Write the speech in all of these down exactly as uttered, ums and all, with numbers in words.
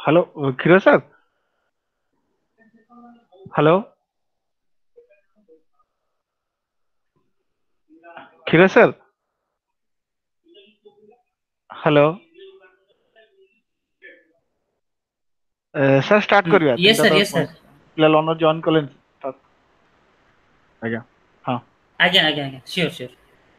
Hello खीरो sir. Hello खीरो sir. Hello sir start करिया यस तीनटा सर तो यस सर पिला लर्नर जॉइन कलेन स्टार्ट आज्ञा हाँ। आज्ञा आज्ञा आज्ञा sure sure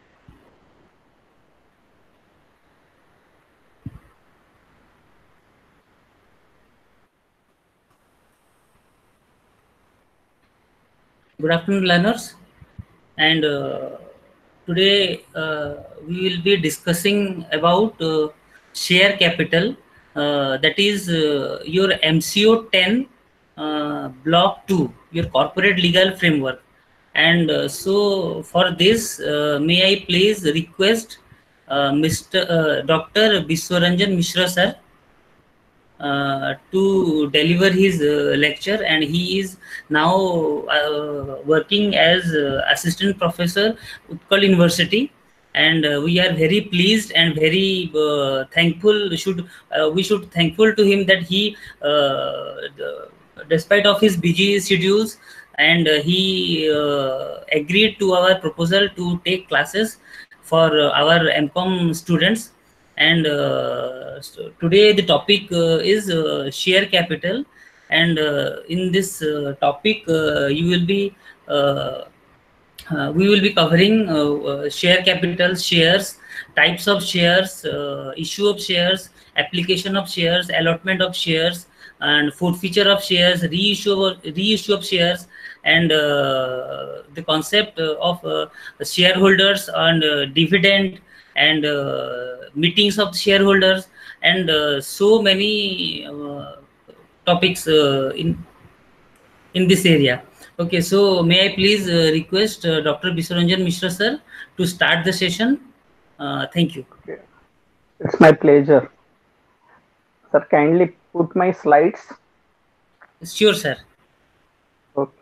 good afternoon learners and uh, today uh, we will be discussing about uh, share capital, uh, that is uh, your M C O ten uh, block two, your corporate legal framework. And uh, so for this, uh, may I please request uh, Mr. Uh, Doctor Biswaranjan Mishra sir uh, to deliver his uh, lecture, and he is now uh, working as uh, assistant professor Utkal University. And uh, we are very pleased and very uh, thankful should uh, we should thankful to him that he uh, the, despite of his busy schedules, and uh, he uh, agreed to our proposal to take classes for uh, our MCom students. And uh, so today the topic uh, is uh, share capital. And uh, in this uh, topic uh, you will be uh, uh, we will be covering uh, uh, share capital, shares, types of shares, uh, issue of shares, application of shares, allotment of shares, and forfeiture of shares, reissue of, reissue of shares, and uh, the concept uh, of uh, shareholders and uh, dividend, and uh, meetings of shareholders, and uh, so many uh, topics uh, in in this area. Okay, so may I please uh, request uh, Doctor Biswaranjan Mishra sir to start the session. Uh, thank you. Okay. It's my pleasure. Sir, kindly put my slides. Sure, sir. Okay.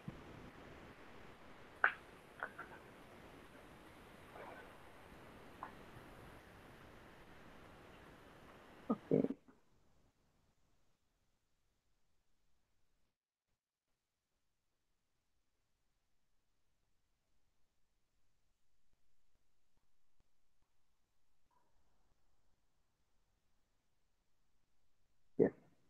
Okay. Yeah.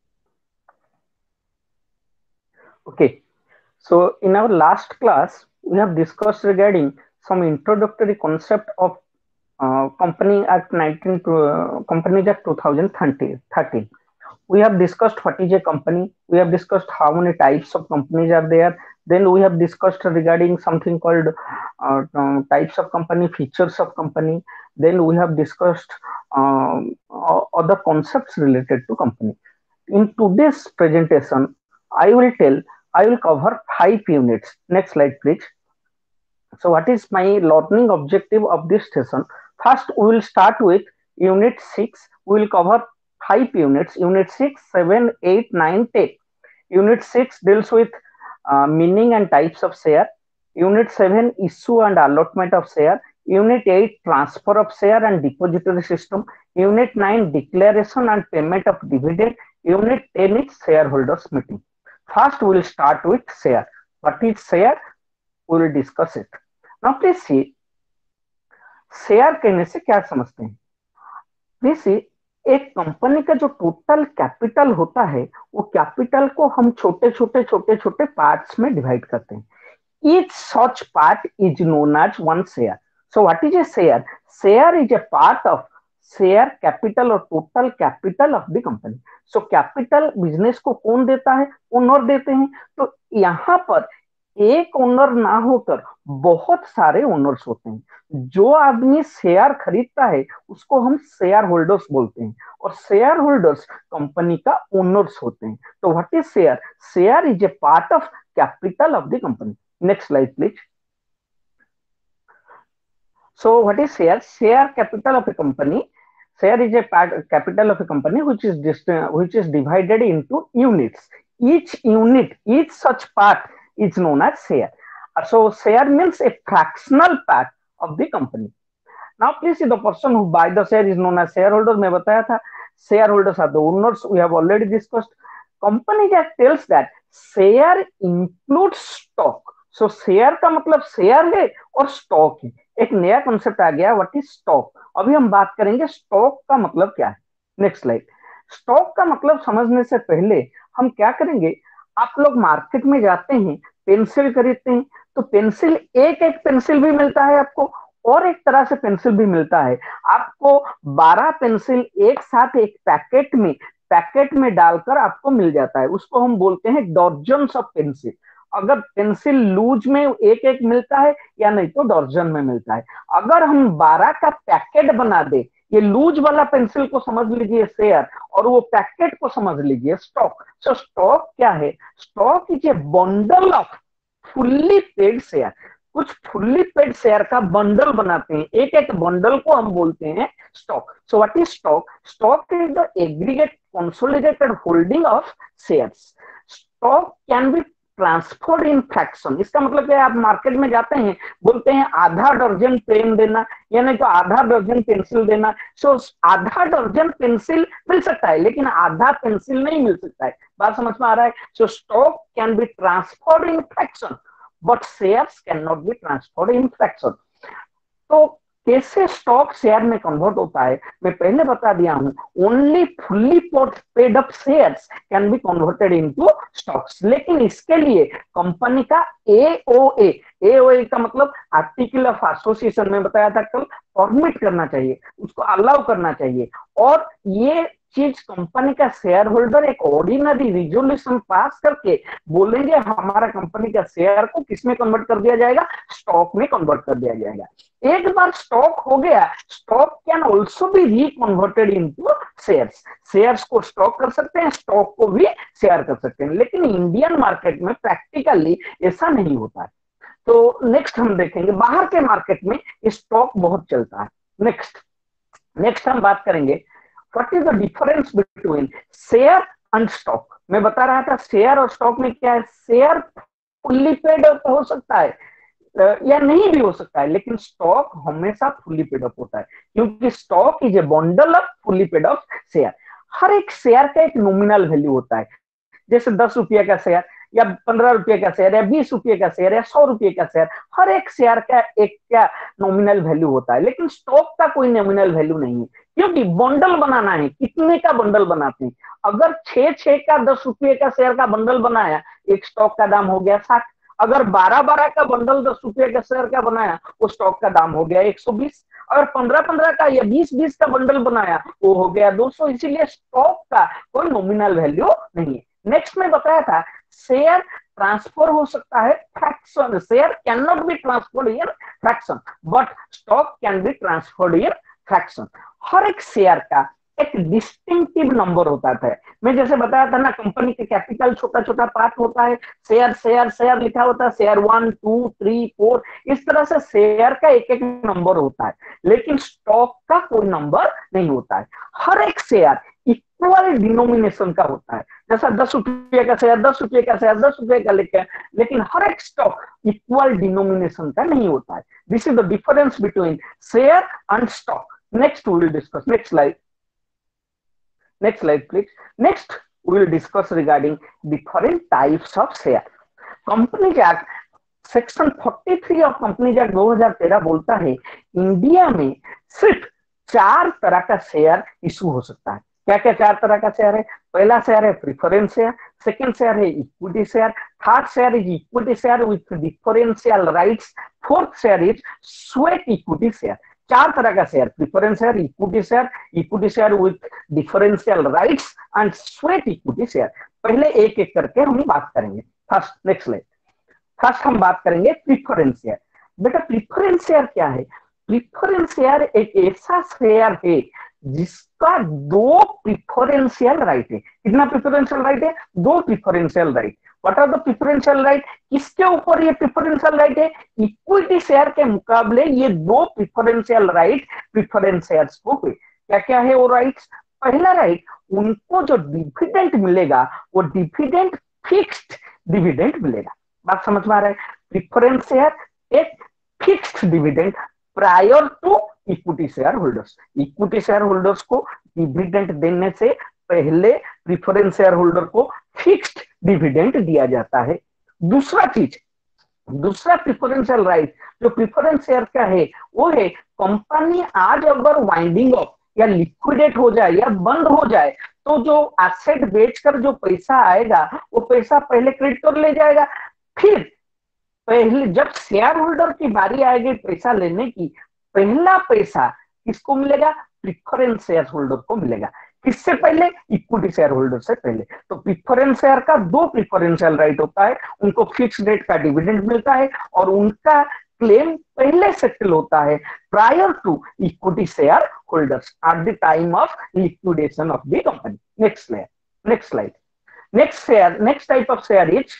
Okay. So in our last class, we have discussed regarding some introductory concept of uh, Company Act nineteen to uh, Companies Act twenty thirteen. We have discussed what is a company. We have discussed how many types of companies are there. Then we have discussed regarding something called uh, uh, types of company, features of company. Then we have discussed um, o- other concepts related to company. In today's presentation, I will tell, I will cover five units. Next slide, please. So what is my learning objective of this session? First, we will start with unit six. We will cover five units: unit six, seven, eight, nine, ten. Unit six deals with uh, meaning and types of share. Unit seven, issue and allotment of share. Unit eight, transfer of share and depository system. Unit nine, declaration and payment of dividend. Unit ten is shareholders meeting. First, we will start with share. What is share? We will discuss it. Now please see, share कहने से क्या समझते हैं? जैसे एक company का जो total capital होता है, वो कैपिटल को हम छोटे छोटे छोटे छोटे पार्ट्स में डिवाइड करते हैं. Each such part is known as one share. So what is a share? Share is a part of share capital or total capital of the company. So capital business को कौन देता है? Owner देते हैं. तो यहाँ पर एक ओनर ना होकर बहुत सारे ओनर्स होते हैं. जो आदमी शेयर खरीदता है उसको हम शेयर होल्डर्स बोलते हैं, और शेयर होल्डर्स कंपनी का ओनर्स होते हैं. तो what is share? Share is a part of capital of the company. Next slide, please. So, what is share? Share capital of a company. Share is a part, capital of a company which is dist- which is divided into units. Each unit, each such part is known as share. Uh, So, share means a fractional part of the company. Now, please see, the person who buy the share is known as shareholder. मैं बताया था, shareholders are the owners. We have already discussed. Companies act tells that share include stock. So share का मतलब share है और stock है। एक नया कंसेप्ट आ गया, व्हाट इज स्टॉक। अभी हम बात करेंगे स्टॉक का मतलब क्या है। Next slide. स्टॉक का मतलब समझने से पहले हम क्या करेंगे, आप लोग मार्केट में जाते हैं, पेंसिल खरीदते हैं, तो पेंसिल एक एक पेंसिल भी मिलता है आपको, और एक तरह से पेंसिल भी मिलता है आपको। बारह पेंसिल एक साथ एक पैकेट में पैकेट में डालकर आपको मिल जाता है, उसको हम बोलते हैं डॉर्जन्स ऑफ पेंसिल। अगर पेंसिल लूज में एक एक मिलता है या नहीं तो डॉर्जन में मिलता है। अगर हम बारह का पैकेट बना दे, ये लूज वाला पेंसिल को समझ लीजिए शेयर, और वो पैकेट को समझ लीजिए स्टॉक। सो स्टॉक क्या है, stock is a bundle of fully paid share. कुछ फुल्ली पेड शेयर का बंडल बनाते हैं, एक एक बंडल को हम बोलते हैं stock. So what is stock, stock is the aggregate consolidated holding of shares. Stock can be transferred in fraction. इसका मतलब क्या है, आप मार्केट में जाते हैं, बोलते हैं आधा दर्जन पेन देना, यानी तो आधा दर्जन पेंसिल देना। सो so, आधा दर्जन पेंसिल मिल सकता है लेकिन आधा पेंसिल नहीं मिल सकता है। बात समझ में आ रहा है। So stock can be transferred in fraction but shares can not be transferred in fraction. तो कैसे स्टॉक शेयर में कन्वर्ट होता है, मैं पहले बता दिया हूं। Only fully paid up shares can be converted into stocks, लेकिन इसके लिए कंपनी का एओए, एओए का मतलब आर्टिकल ऑफ एसोसिएशन में बताया था कल, परमिट करना चाहिए, उसको अलाउ करना चाहिए। और ये चीज कंपनी का शेयर होल्डर एक ऑर्डिनरी रिजोल्यूशन पास करके बोलेंगे हमारा कंपनी का शेयर को किसमें कन्वर्ट कर दिया जाएगा, स्टॉक में कन्वर्ट कर दिया जाएगा। एक बार स्टॉक हो गया, stock can also be reconverted into shares. Shares को स्टॉक कर सकते हैं, स्टॉक को भी शेयर कर सकते हैं, लेकिन इंडियन मार्केट में प्रैक्टिकली ऐसा नहीं होता है। तो नेक्स्ट हम देखेंगे, बाहर के मार्केट में स्टॉक बहुत चलता है। नेक्स्ट नेक्स्ट हम बात करेंगे what is the difference between share and stock. मैं बता रहा था शेयर और स्टॉक में क्या है, शेयर फुल्ली पेड अप हो सकता है या नहीं भी हो सकता है, लेकिन स्टॉक हमेशा फुल्ली पेड अप होता है, क्योंकि stock is a bundle of fully paid up share. हर एक शेयर का एक नॉमिनल वैल्यू होता है, जैसे दस रुपये का शेयर या पंद्रह रुपये का शेयर या बीस रुपये का शेयर या सौ रुपये का शेयर, हर एक शेयर का एक क्या नॉमिनल वैल्यू होता है, लेकिन स्टॉक का कोई नॉमिनल वैल्यू नहीं है, क्योंकि बंडल बनाना है। कितने का बंडल बनाते हैं, अगर छह छह का दस रुपये का शेयर का बंडल बनाया, एक स्टॉक का दाम हो गया साठ। अगर बारह बारह का बंडल दस रुपये का शेयर का बनाया, वो स्टॉक का दाम हो गया एक सौ बीस। अगर पंद्रह पंद्रह का या बीस बीस का बंडल बनाया, वो हो गया दो सौ। इसीलिए स्टॉक का कोई नॉमिनल वैल्यू नहीं है। नेक्स्ट में बताया था शेयर ट्रांसफर हो सकता है fraction, share can not be transferred in fraction but stock can be transferred in fraction. हर एक शेयर का एक डिस्टिंक्टिव नंबर होता है। मैं जैसे बताया था ना, कंपनी के कैपिटल छोटा छोटा पार्ट होता है, शेयर शेयर शेयर लिखा होता है, share one two three four, इस तरह से शेयर का एक एक नंबर होता है, लेकिन स्टॉक का कोई नंबर नहीं होता है। हर एक शेयर इक्वल डिनोमिनेशन का होता है, जैसा दस रुपये का शेयर दस रुपये का शेयर दस रुपये का लेकर, लेकिन हर एक स्टॉक इक्वल डिनोमिनेशन का नहीं होता है। This is the difference between share and stock. Next we will discuss, next slide, next slide please. Next we will discuss regarding different types of share. Companies Act section तैंतालीस of companies act दो हज़ार तेरह बोलता है India में सिर्फ चार तरह का शेयर इशू हो सकता है। क्या क्या चार तरह का शेयर है? पहला शेयर है प्रीफरेंस शेयर, सेकंड शेयर है equity share, third share is equity share with differential rights, fourth share is sweat equity share. चार तरह का share, preference share, equity share, equity share with differential rights and sweat equity share. पहले एक एक करके हम बात करेंगे। First, next slide. फर्स्ट हम बात करेंगे प्रीफरेंस शेयर। बेटा प्रीफरेंस शेयर क्या है? प्रीफरेंस शेयर एक ऐसा शेयर है जिसका दो प्रीफरेंशियल राइट है। कितना प्रीफरेंशियल राइट है? दो preferential right. What are the preferential right? किसके ऊपर ये प्रीफरेंशियल राइट है? इक्विटी शेयर के मुकाबले ये दो प्रीफरेंशियल राइट प्रीफरेंस शेयर्स को हुए। क्या क्या है वो राइट्स? पहला राइट, उनको जो डिविडेंड मिलेगा वो डिविडेंड फिक्स्ड डिविडेंड मिलेगा। बात समझ में आ रहा है? प्रीफरेंस शेयर एक fixed dividend prior to equity share holders. Equity share holders को डिविडेंड देने से पहले प्रीफरेंस शेयर होल्डर को फिक्स्ड डिविडेंड दिया जाता है। दूसरा चीज, दूसरा प्रिफरेंशियल राइट जो प्रिफरेंस शेयर का है वो है कंपनी आज अगर वाइंडिंग अप या लिक्विडेट हो जाए या बंद हो जाए तो जो एसेट बेचकर जो पैसा आएगा वो पैसा पहले क्रेडिटर ले जाएगा, फिर पहले जब शेयर होल्डर की बारी आएगी पैसा लेने की, पहला पैसा किसको मिलेगा? प्रिफरेंस शेयर होल्डर को मिलेगा। किससे पहले? इक्विटी शेयर होल्डर से पहले। तो प्रिफरेंस शेयर का दो प्रिफरेंशियल राइट होता है, उनको फिक्स रेट का डिविडेंड मिलता है और उनका क्लेम पहले सेटल होता है prior to equity share holders at the time of liquidation of the company. Next slide next slide next share next type of share is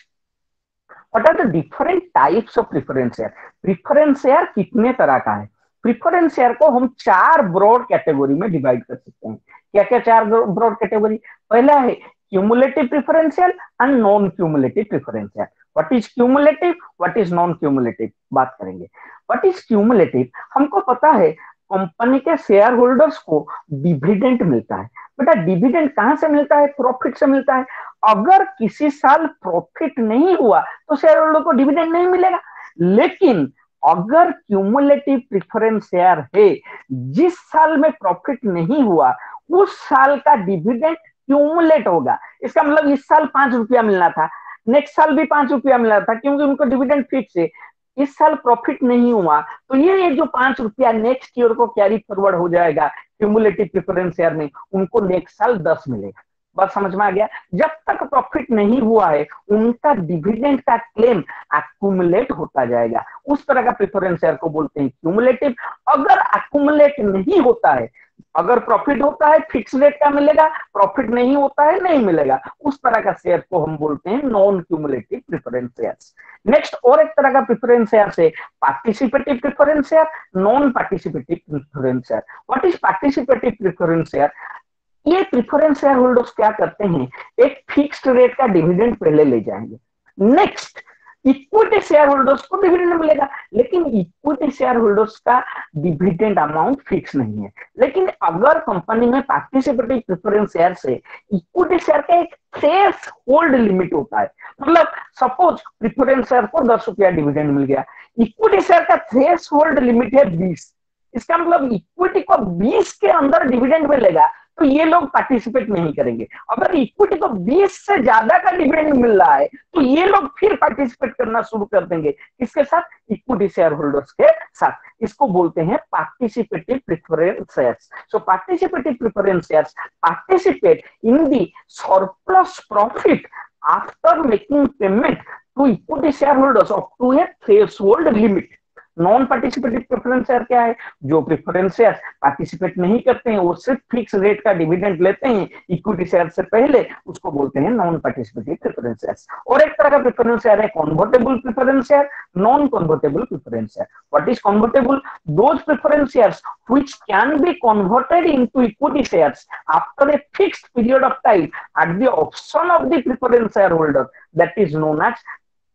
what are the different types of preference share. Preference share कितने तरह का है? Preference share को हम चार broad category में divide कर सकते हैं। क्या क्या चार ब्रॉड कैटेगरी? पहला है cumulative preferential and non cumulative preferential. What is cumulative, what is non cumulative बात करेंगे। What is cumulative? हमको पता है कंपनी के शेयर होल्डर्स को डिविडेंड मिलता है। बेटा डिविडेंड कहां से मिलता है? प्रॉफिट से मिलता है। अगर किसी साल प्रॉफिट नहीं हुआ तो शेयर होल्डर को डिविडेंड नहीं मिलेगा, लेकिन अगर क्यूमुलेटिव प्रिफरेंस शेयर है, जिस साल में प्रॉफिट नहीं हुआ उस साल का डिविडेंड क्यूमुलेट होगा। इसका मतलब इस साल पांच रुपया मिलना था, नेक्स्ट साल भी पांच रुपया मिलना था, क्योंकि उनको डिविडेंड फिक्स है। इस साल प्रॉफिट नहीं हुआ तो ये ये जो पांच रुपया नेक्स्ट ईयर को कैरी फॉरवर्ड हो जाएगा क्यूमुलेटिव प्रिफरेंस शेयर में, उनको नेक्स्ट साल दस मिलेगा। बात समझ में आ गया? जब तक प्रॉफिट नहीं हुआ है उनका डिविडेंड का क्लेम एक्यूमुलेट होता जाएगा। उस तरह का प्रिफरेंस शेयर को बोलते हैं क्यूमुलेटिव। अगर एक्यूमुलेट नहीं होता है, अगर प्रॉफिट होता है फिक्स रेट का मिलेगा, प्रॉफिट नहीं होता है नहीं मिलेगा, उस तरह का शेयर को हम बोलते हैं non cumulative preference shares. Next और एक तरह का प्रिफरेंस शेयर है participative preference share, non participative preference share. What is participative preference share? ये प्रिफरेंस शेयर होल्डर्स क्या करते हैं, एक फिक्स्ड रेट का डिविडेंड पहले ले जाएंगे। नेक्स्ट इक्विटी शेयर होल्डर्स को डिविडेंड मिलेगा, लेकिन इक्विटी शेयर होल्डर्स का डिविडेंड अमाउंट फिक्स नहीं है। लेकिन अगर कंपनी में पार्टिसिपेटिव प्रेफरेंस शेयर से इक्विटी शेयर का एक थ्रेश होल्ड लिमिट होता है, मतलब सपोज प्रेफरेंस शेयर को दस रुपया डिविडेंड मिल गया, इक्विटी शेयर का थ्रेश होल्ड लिमिट है बीस। इसका मतलब इक्विटी को बीस के अंदर डिविडेंड मिलेगा तो ये लोग पार्टिसिपेट नहीं करेंगे। अगर इक्विटी को बीस से ज्यादा का डिविडेंड मिल रहा है तो ये लोग फिर पार्टिसिपेट करना शुरू कर देंगे। किसके साथ? इक्विटी शेयर होल्डर्स के साथ। इसको बोलते हैं participative preference shares. So participative preference shares participate in the surplus profit after making payment to equity share holders up to a threshold limit. Non participative preference share क्या है? जो preference share participate नहीं करते हैं, वो सिर्फ fix rate का dividend लेते हैं इक्विटी शेयर से पहले, उसको बोलते हैं नॉन पार्टिसिपेटिव प्रेफरेंस शेयर्स। और एक तरह का प्रेफरेंस शेयर है convertible preference share, non convertible preference share. What is convertible? Those preference shares which can be converted into equity shares after a fixed period of time at the option of the preference share holder, that is known as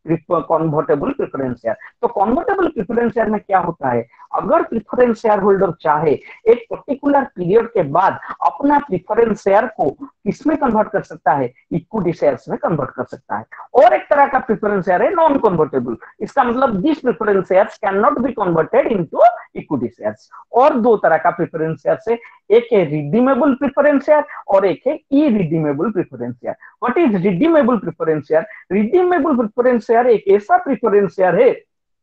convertible preference share. तो convertible preference share में क्या होता है, अगर preference share holder चाहे एक particular period के बाद अपना प्रेफरेंस शेयर को किसमें कन्वर्ट कर सकता है? इक्विटी शेयर्स में कन्वर्ट कर सकता है। और एक तरह का प्रेफरेंस शेयर है नॉन कन्वर्टेबल। इसका मतलब this preference shares can not be converted into equity shares. और दो तरह का प्रेफरेंस शेयर है, एक है रिडीमेबल प्रेफरेंस शेयर और एक है irredeemable preference share. What is redeemable preference share? Redeemable preference share एक ऐसा प्रेफरेंस शेयर है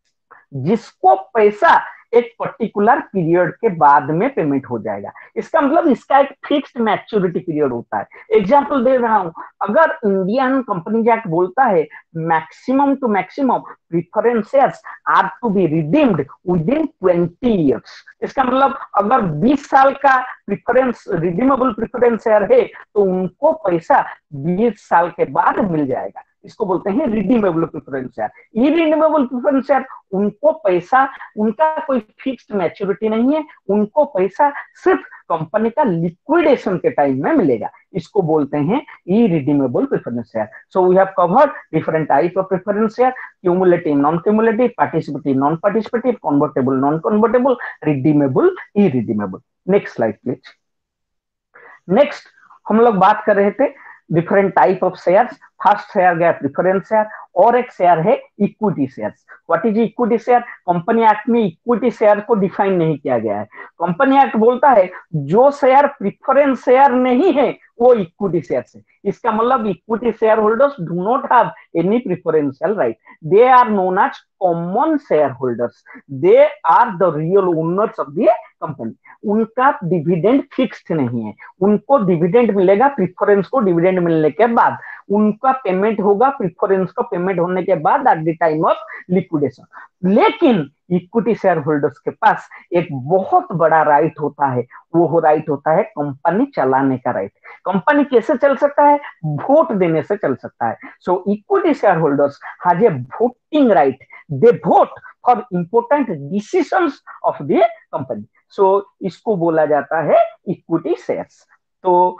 जिसको पैसा एक पर्टिकुलर पीरियड के बाद में पेमेंट हो जाएगा। इसका मतलब इसका एक फिक्स्ड मैच्योरिटी पीरियड होता है। एग्जांपल दे रहा हूं, अगर इंडियन कंपनीज एक्ट बोलता है maximum to maximum preference shares are to be redeemed within twenty years. इसका मतलब अगर बीस साल का प्रेफरेंस रिडीमेबल प्रेफरेंस शेयर है तो उनको पैसा बीस साल के बाद मिल जाएगा। इसको बोलते हैं redeemable preference share. Irredeemable preference share उनको पैसा, उनका कोई फिक्स्ड मैच्योरिटी नहीं है, उनको पैसा सिर्फ कंपनी का लिक्विडेशन के टाइम में मिलेगा। इसको बोलते हैं irredeemable preference share. So we have covered different type of preference share, cumulative, non cumulative, participative, non participative, convertible, non convertible, redeemable, irredeemable. Next slide please. Next हम लोग बात कर रहे थे different type of shares. First share गया preference share, और एक share है equity shares. What is equity share? Company act में इक्विटी शेयर को डिफाइन नहीं किया गया है। कंपनी एक्ट बोलता है जो शेयर प्रिफरेंस शेयर नहीं है वो इक्विटी शेयर्स है। इसका मतलब equity share holders do not have any preferential right, they are known as common share holders, they are the real owners of the company. उनका डिविडेंड फिक्स्ड नहीं है, उनको डिविडेंड मिलेगा प्रिफरेंस को डिविडेंड मिलने के बाद, उनका पेमेंट होगा प्रिफरेंस का पेमेंट होने के बाद at the time of liquidation. लेकिन इक्विटी शेयर होल्डर्स के पास एक बहुत बड़ा राइट होता है, वो राइट होता है कंपनी चलाने का राइट। कंपनी कैसे चल सकता है? वोट देने से चल सकता है। So equity share holders has a voting right, they vote for important decisions of the company. So इसको बोला जाता है इक्विटी शेयर्स। तो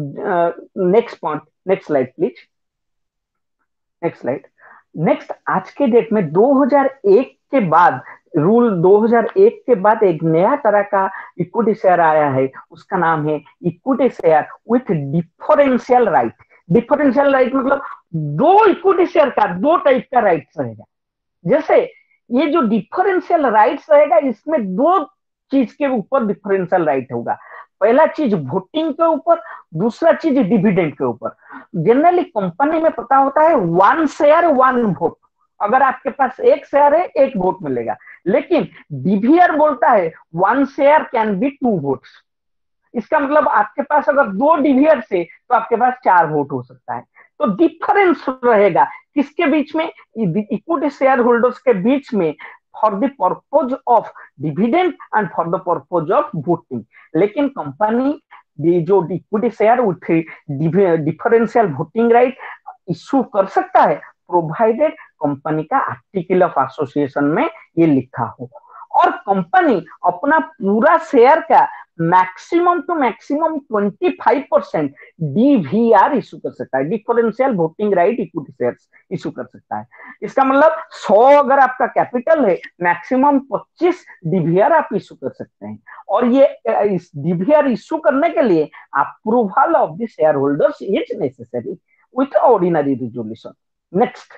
next point, next slide please, next slide. Next, आज के डेट में दो हज़ार एक के बाद, रूल दो हज़ार एक के बाद एक नया तरह का इक्विटी शेयर आया है, उसका नाम है equity share with differential right. Differential right मतलब दो इक्विटी शेयर का दो टाइप का राइट्स रहेगा। जैसे ये जो डिफरेंशियल राइट्स रहेगा, इसमें दो चीज के ऊपर डिफरेंशियल राइट होगा। पहला चीज वोटिंग के ऊपर, दूसरा चीज डिविडेंड के ऊपर। जनरली कंपनी में पता होता है वन शेयर वन वोट, अगर आपके पास एक शेयर है एक वोट मिलेगा। लेकिन डीवीआर बोलता है one share can be two votes. इसका मतलब आपके पास अगर दो डीवीआर से तो आपके पास चार वोट हो सकता है। तो डिफरेंस रहेगा किसके बीच में? इक्विटी शेयर होल्डर्स के बीच में, for the purpose of dividend and for the purpose of voting. लेकिन कंपनी जो equity share with differential voting right issue कर सकता है, प्रोवाइडेड कंपनी का आर्टिकल ऑफ एसोसिएशन में ये लिखा हो, और कंपनी अपना पूरा शेयर का मैक्सिमम टू मैक्सिमम पच्चीस परसेंट डीवीआर इशू कर सकता है, differential voting right equity shares issue कर सकता है। इसका मतलब सौ अगर आपका कैपिटल है, मैक्सिमम पच्चीस डीवीआर आप इशू कर सकते हैं। और ये इस डीवीआर इशू करने के लिए approval of the share holders is necessary with ordinary resolution. Next,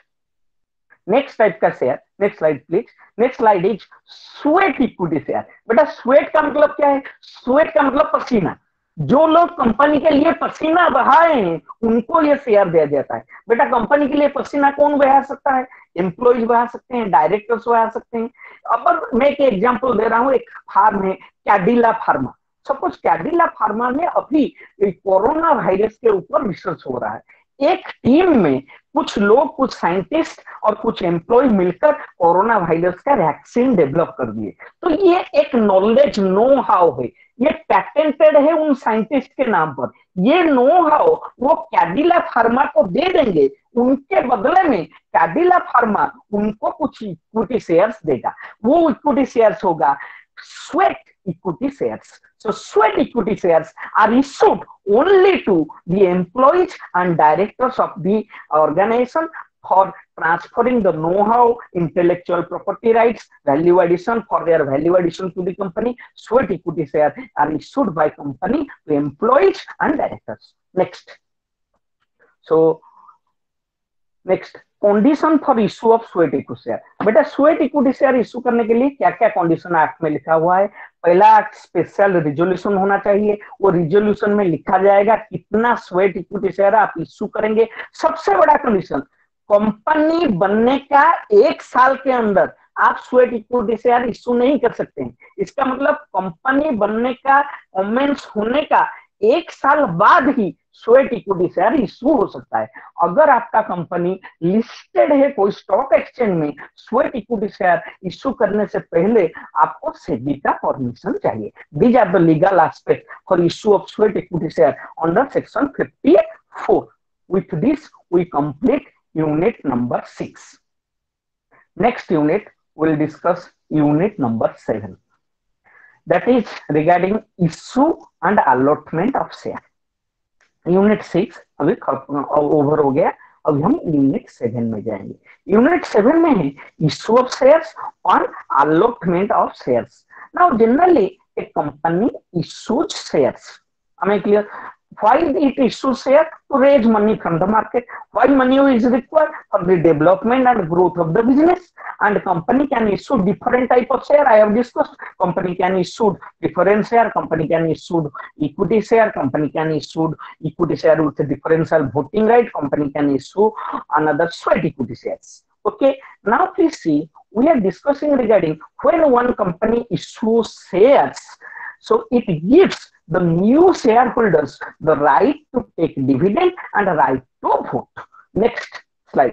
next type का share, next slide please. Next slide is sweat equity share. बेटा स्वेट का मतलब क्या है? स्वेट का मतलब पसीना। जो लोग कंपनी के लिए पसीना बहाए हैं उनको ये शेयर दिया जाता है। बेटा कंपनी के लिए पसीना कौन बहा सकता है? एम्प्लॉइज बहा सकते हैं, डायरेक्टर्स बहा सकते हैं। अब मैं एक एग्जांपल दे रहा हूं, एक फार्म है Cadila pharma. Suppose Cadila pharma में अभी कोरोना वायरस के ऊपर रिसर्च हो रहा है। एक टीम में कुछ लोग, कुछ साइंटिस्ट और कुछ एम्प्लॉय मिलकर कोरोना वायरस का वैक्सीन डेवलप कर दिए। तो ये एक नॉलेज, नो हाउ है, ये पैटेंटेड है उन साइंटिस्ट के नाम पर। ये नो हाउ वो कैडिला फार्मा को दे देंगे, उनके बदले में कैडिला फार्मा उनको कुछ इक्विटी शेयर्स देगा। वो इक्विटी शेयर्स होगा sweat equity shares. So sweat equity shares are issued only to the employees and directors of the organization for transferring the know-how, intellectual property rights, value addition for their value addition to the company. Sweat equity shares are issued by company to employees and directors. Next. So next, condition for issue of sweat equity share. बेटा sweat equity share issue करने के लिए क्या क्या condition act में लिखा हुआ है? पहला, स्पेशल रिजोल्यूशन होना चाहिए। वो रिजोल्यूशन में लिखा जाएगा कितना स्वेट इक्विटी शेयर आप इशू करेंगे। सबसे बड़ा कंडीशन, कंपनी बनने का एक साल के अंदर आप स्वेट इक्विटी शेयर इशू नहीं कर सकते हैं। इसका मतलब कंपनी बनने का, कमेंस होने का एक साल बाद ही स्वेट इक्विटी शेयर इशू हो सकता है। अगर आपका कंपनी लिस्टेड है कोई स्टॉक एक्सचेंज में, स्वेट इक्विटी शेयर इशू करने से पहले आपको सेबी का परमिशन चाहिए। These are the legal aspect for issue of sweat equity share under section fifty four. With this we complete unit number six. Next unit will discuss unit number seven, that is regarding issue and allotment of share. Unit six अभी over हो गया, अभी हम unit seven में जाएंगे। Unit seven में है issue of shares और allotment of shares. Now generally a company issues shares. हमें clear, why it issues share? To raise money from the market. Why money is required? For the development and growth of the business. And company can issue different type of share. I have discussed. Company can issue different share. Company can issue equity share. Company can issue equity share with differential voting right. Company can issue another sweat equity shares. Okay. Now please see, we are discussing regarding when one company issues shares. So it gives the new shareholders the right to take dividend and the right to vote. Next slide.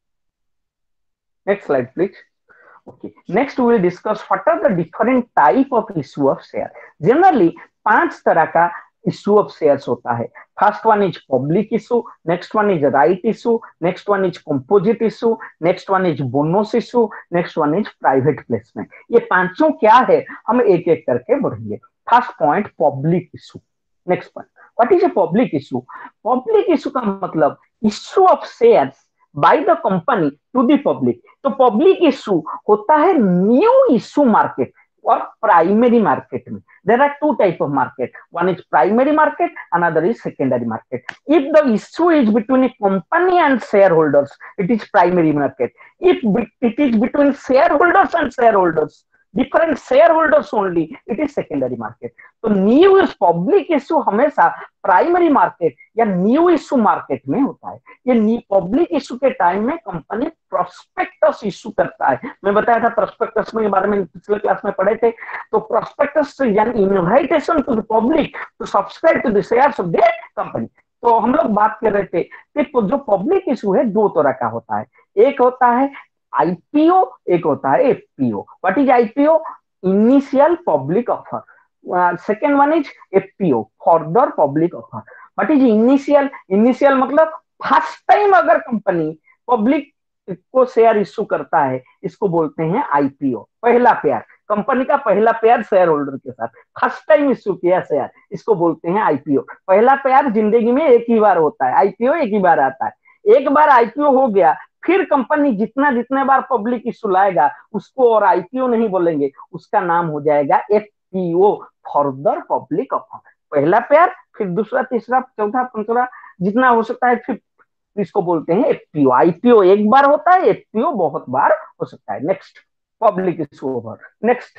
Next slide, please. Okay. Next, we will discuss what are the different type of issue of share. Generally, पांच तरह का issue of shares होता है. First one is public issue, next one is right issue, next one is composite issue, next one is bonus issue, next one is private placement. ये पांचों क्या है, हम एक एक करके बढ़ेंगे. First point, public issue. Next point, what is a public issue? Public issue का मतलब issue of shares by the company to the public. तो public issue होता है new issue market और primary market में. There are two type of market. One is primary market, another is secondary market. If the issue is between a company and shareholders, it is primary market. If it is between shareholders and shareholders, different shareholders only, it is secondary market. तो new इस public issue हमेशा primary market या new issue market में होता है. ये new public issue के time में कंपनी प्रोस्पेक्टस इशू करता है. मैं बताया था प्रोस्पेक्टस में के बारे में पिछले क्लास में पढ़े थे. तो प्रोस्पेक्टस यानी invitation to the public to subscribe to the shares of the company. तो हम लोग बात कर रहे थे कि जो पब्लिक इशू है दो तरह का होता है. एक होता है आईपीओ, एक होता है FPO. What is IPO? Initial public offer. Second one is FPO, further public offer. What is initial? Initial मतलब फर्स्ट टाइम अगर कंपनी पब्लिक को शेयर इश्यू करता है, इसको बोलते हैं आईपीओ. पहला प्यार, कंपनी का पहला प्यार शेयर होल्डर के साथ फर्स्ट टाइम इश्यू किया शेयर, इसको बोलते हैं आईपीओ. पहला प्यार जिंदगी में एक ही बार होता है, आईपीओ एक ही बार आता है. एक बार आईपीओ हो गया, फिर कंपनी जितना जितने बार पब्लिक इशू लाएगा उसको और आईपीओ नहीं बोलेंगे, उसका नाम हो जाएगा एफपीओ, फर्दर पब्लिक ऑफर. पहला प्यार, फिर दूसरा, तीसरा, चौथा, पांचवा, जितना हो सकता है, फिर इसको बोलते हैं एफपीओ. आईपीओ एक बार होता है, एफपीओ बहुत बार हो सकता है. Next, public issue over. Next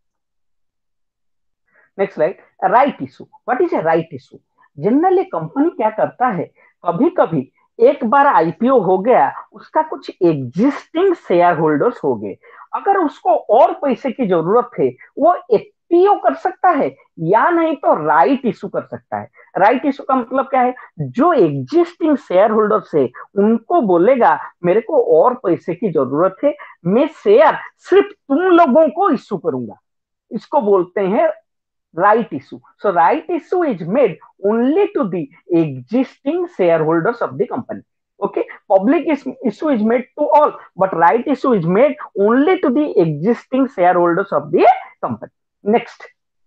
next slide, right issue. What is a right issue? Generally company क्या करता है, कभी कभी एक बार आईपीओ हो गया, उसका कुछ एग्जिस्टिंग शेयर होल्डर्स हो गए, अगर उसको और पैसे की जरूरत है वो एफपीओ कर सकता है या नहीं तो राइट इशू कर सकता है. राइट इशू का मतलब क्या है? जो एग्जिस्टिंग शेयर होल्डर्स है उनको बोलेगा मेरे को और पैसे की जरूरत है, मैं शेयर सिर्फ तुम लोगों को इशू करूंगा, इसको बोलते हैं right issue. So right issue is made only to the existing shareholders of the company. Okay, public is, issue is made to all, but right issue is made only to the existing shareholders of the company. Next,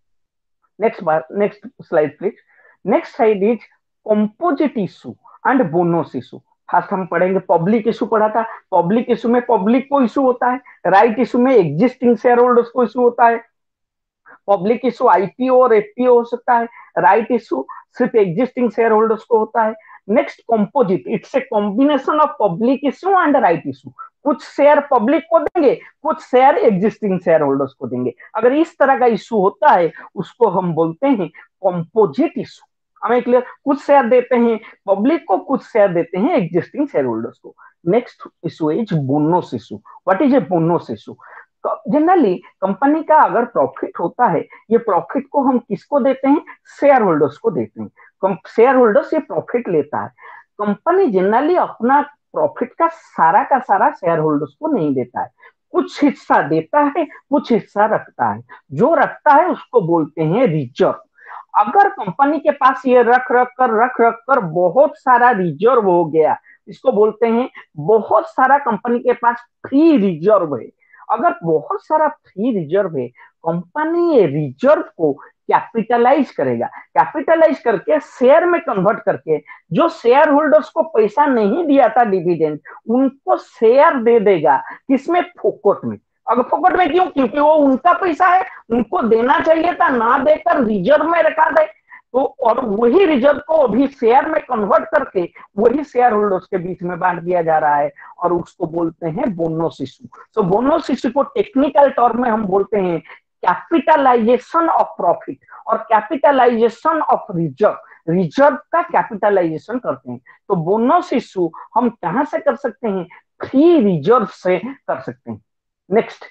next next slide please. Next slide is composite issue and bonus issue. First हम पढ़ेंगे public issue पढ़ा था. Public issue में public को issue होता है, right issue में existing share holders को इशू होता है. पब्लिक इशू आईपीओ और एफपीओ हो सकता है, राइट इशू सिर्फ एग्जिस्टिंग शेयर होल्डर्स को होता है. Next, composite, it's a combination of public issue and right issue. कुछ शेयर पब्लिक को देंगे, कुछ शेयर एग्जिस्टिंग शेयर होल्डर्स को देंगे. अगर इस तरह का इशू होता है उसको हम बोलते हैं कंपोजिट इशू. हमें क्लियर? कुछ शेयर देते हैं पब्लिक को, कुछ शेयर देते हैं एग्जिस्टिंग शेयर होल्डर्स को. Next issue is bonus issue. What is a bonus issue? Generally company का अगर प्रॉफिट होता है, ये प्रॉफिट को हम किसको देते हैं? शेयर होल्डर्स को देते हैं. शेयर होल्डर्स ये प्रॉफिट लेता है. कंपनी जनरली अपना प्रॉफिट का सारा का सारा शेयर होल्डर्स को नहीं देता है, कुछ हिस्सा देता है, कुछ हिस्सा रखता है. जो रखता है उसको बोलते हैं रिजर्व. अगर कंपनी के पास ये रख रख कर रख रख कर बहुत सारा रिजर्व हो गया, इसको बोलते हैं बहुत सारा कंपनी के पास फ्री रिजर्व है. अगर बहुत सारा फ्री रिजर्व है, कंपनी ये रिजर्व को कैपिटलाइज करेगा. कैपिटलाइज करके शेयर में कन्वर्ट करके जो शेयर होल्डर्स को पैसा नहीं दिया था डिविडेंड, उनको शेयर दे देगा. किसमें? फोकट में. अगर फोकट में क्यों? क्योंकि वो उनका पैसा है, उनको देना चाहिए था, ना देकर रिजर्व में रखा दे. तो और वही रिजर्व को अभी शेयर में कन्वर्ट करके वही शेयर होल्डर्स के बीच में बांट दिया जा रहा है और उसको बोलते हैं बोनस इशू। तो बोनस इशू को टेक्निकल टर्म में हम बोलते हैं कैपिटलाइजेशन ऑफ प्रॉफिट और कैपिटलाइजेशन ऑफ रिजर्व, रिजर्व का कैपिटलाइजेशन करते हैं। तो बोनस इशू हम कहां से कर सकते हैं? फ्री रिजर्व से कर सकते हैं। Next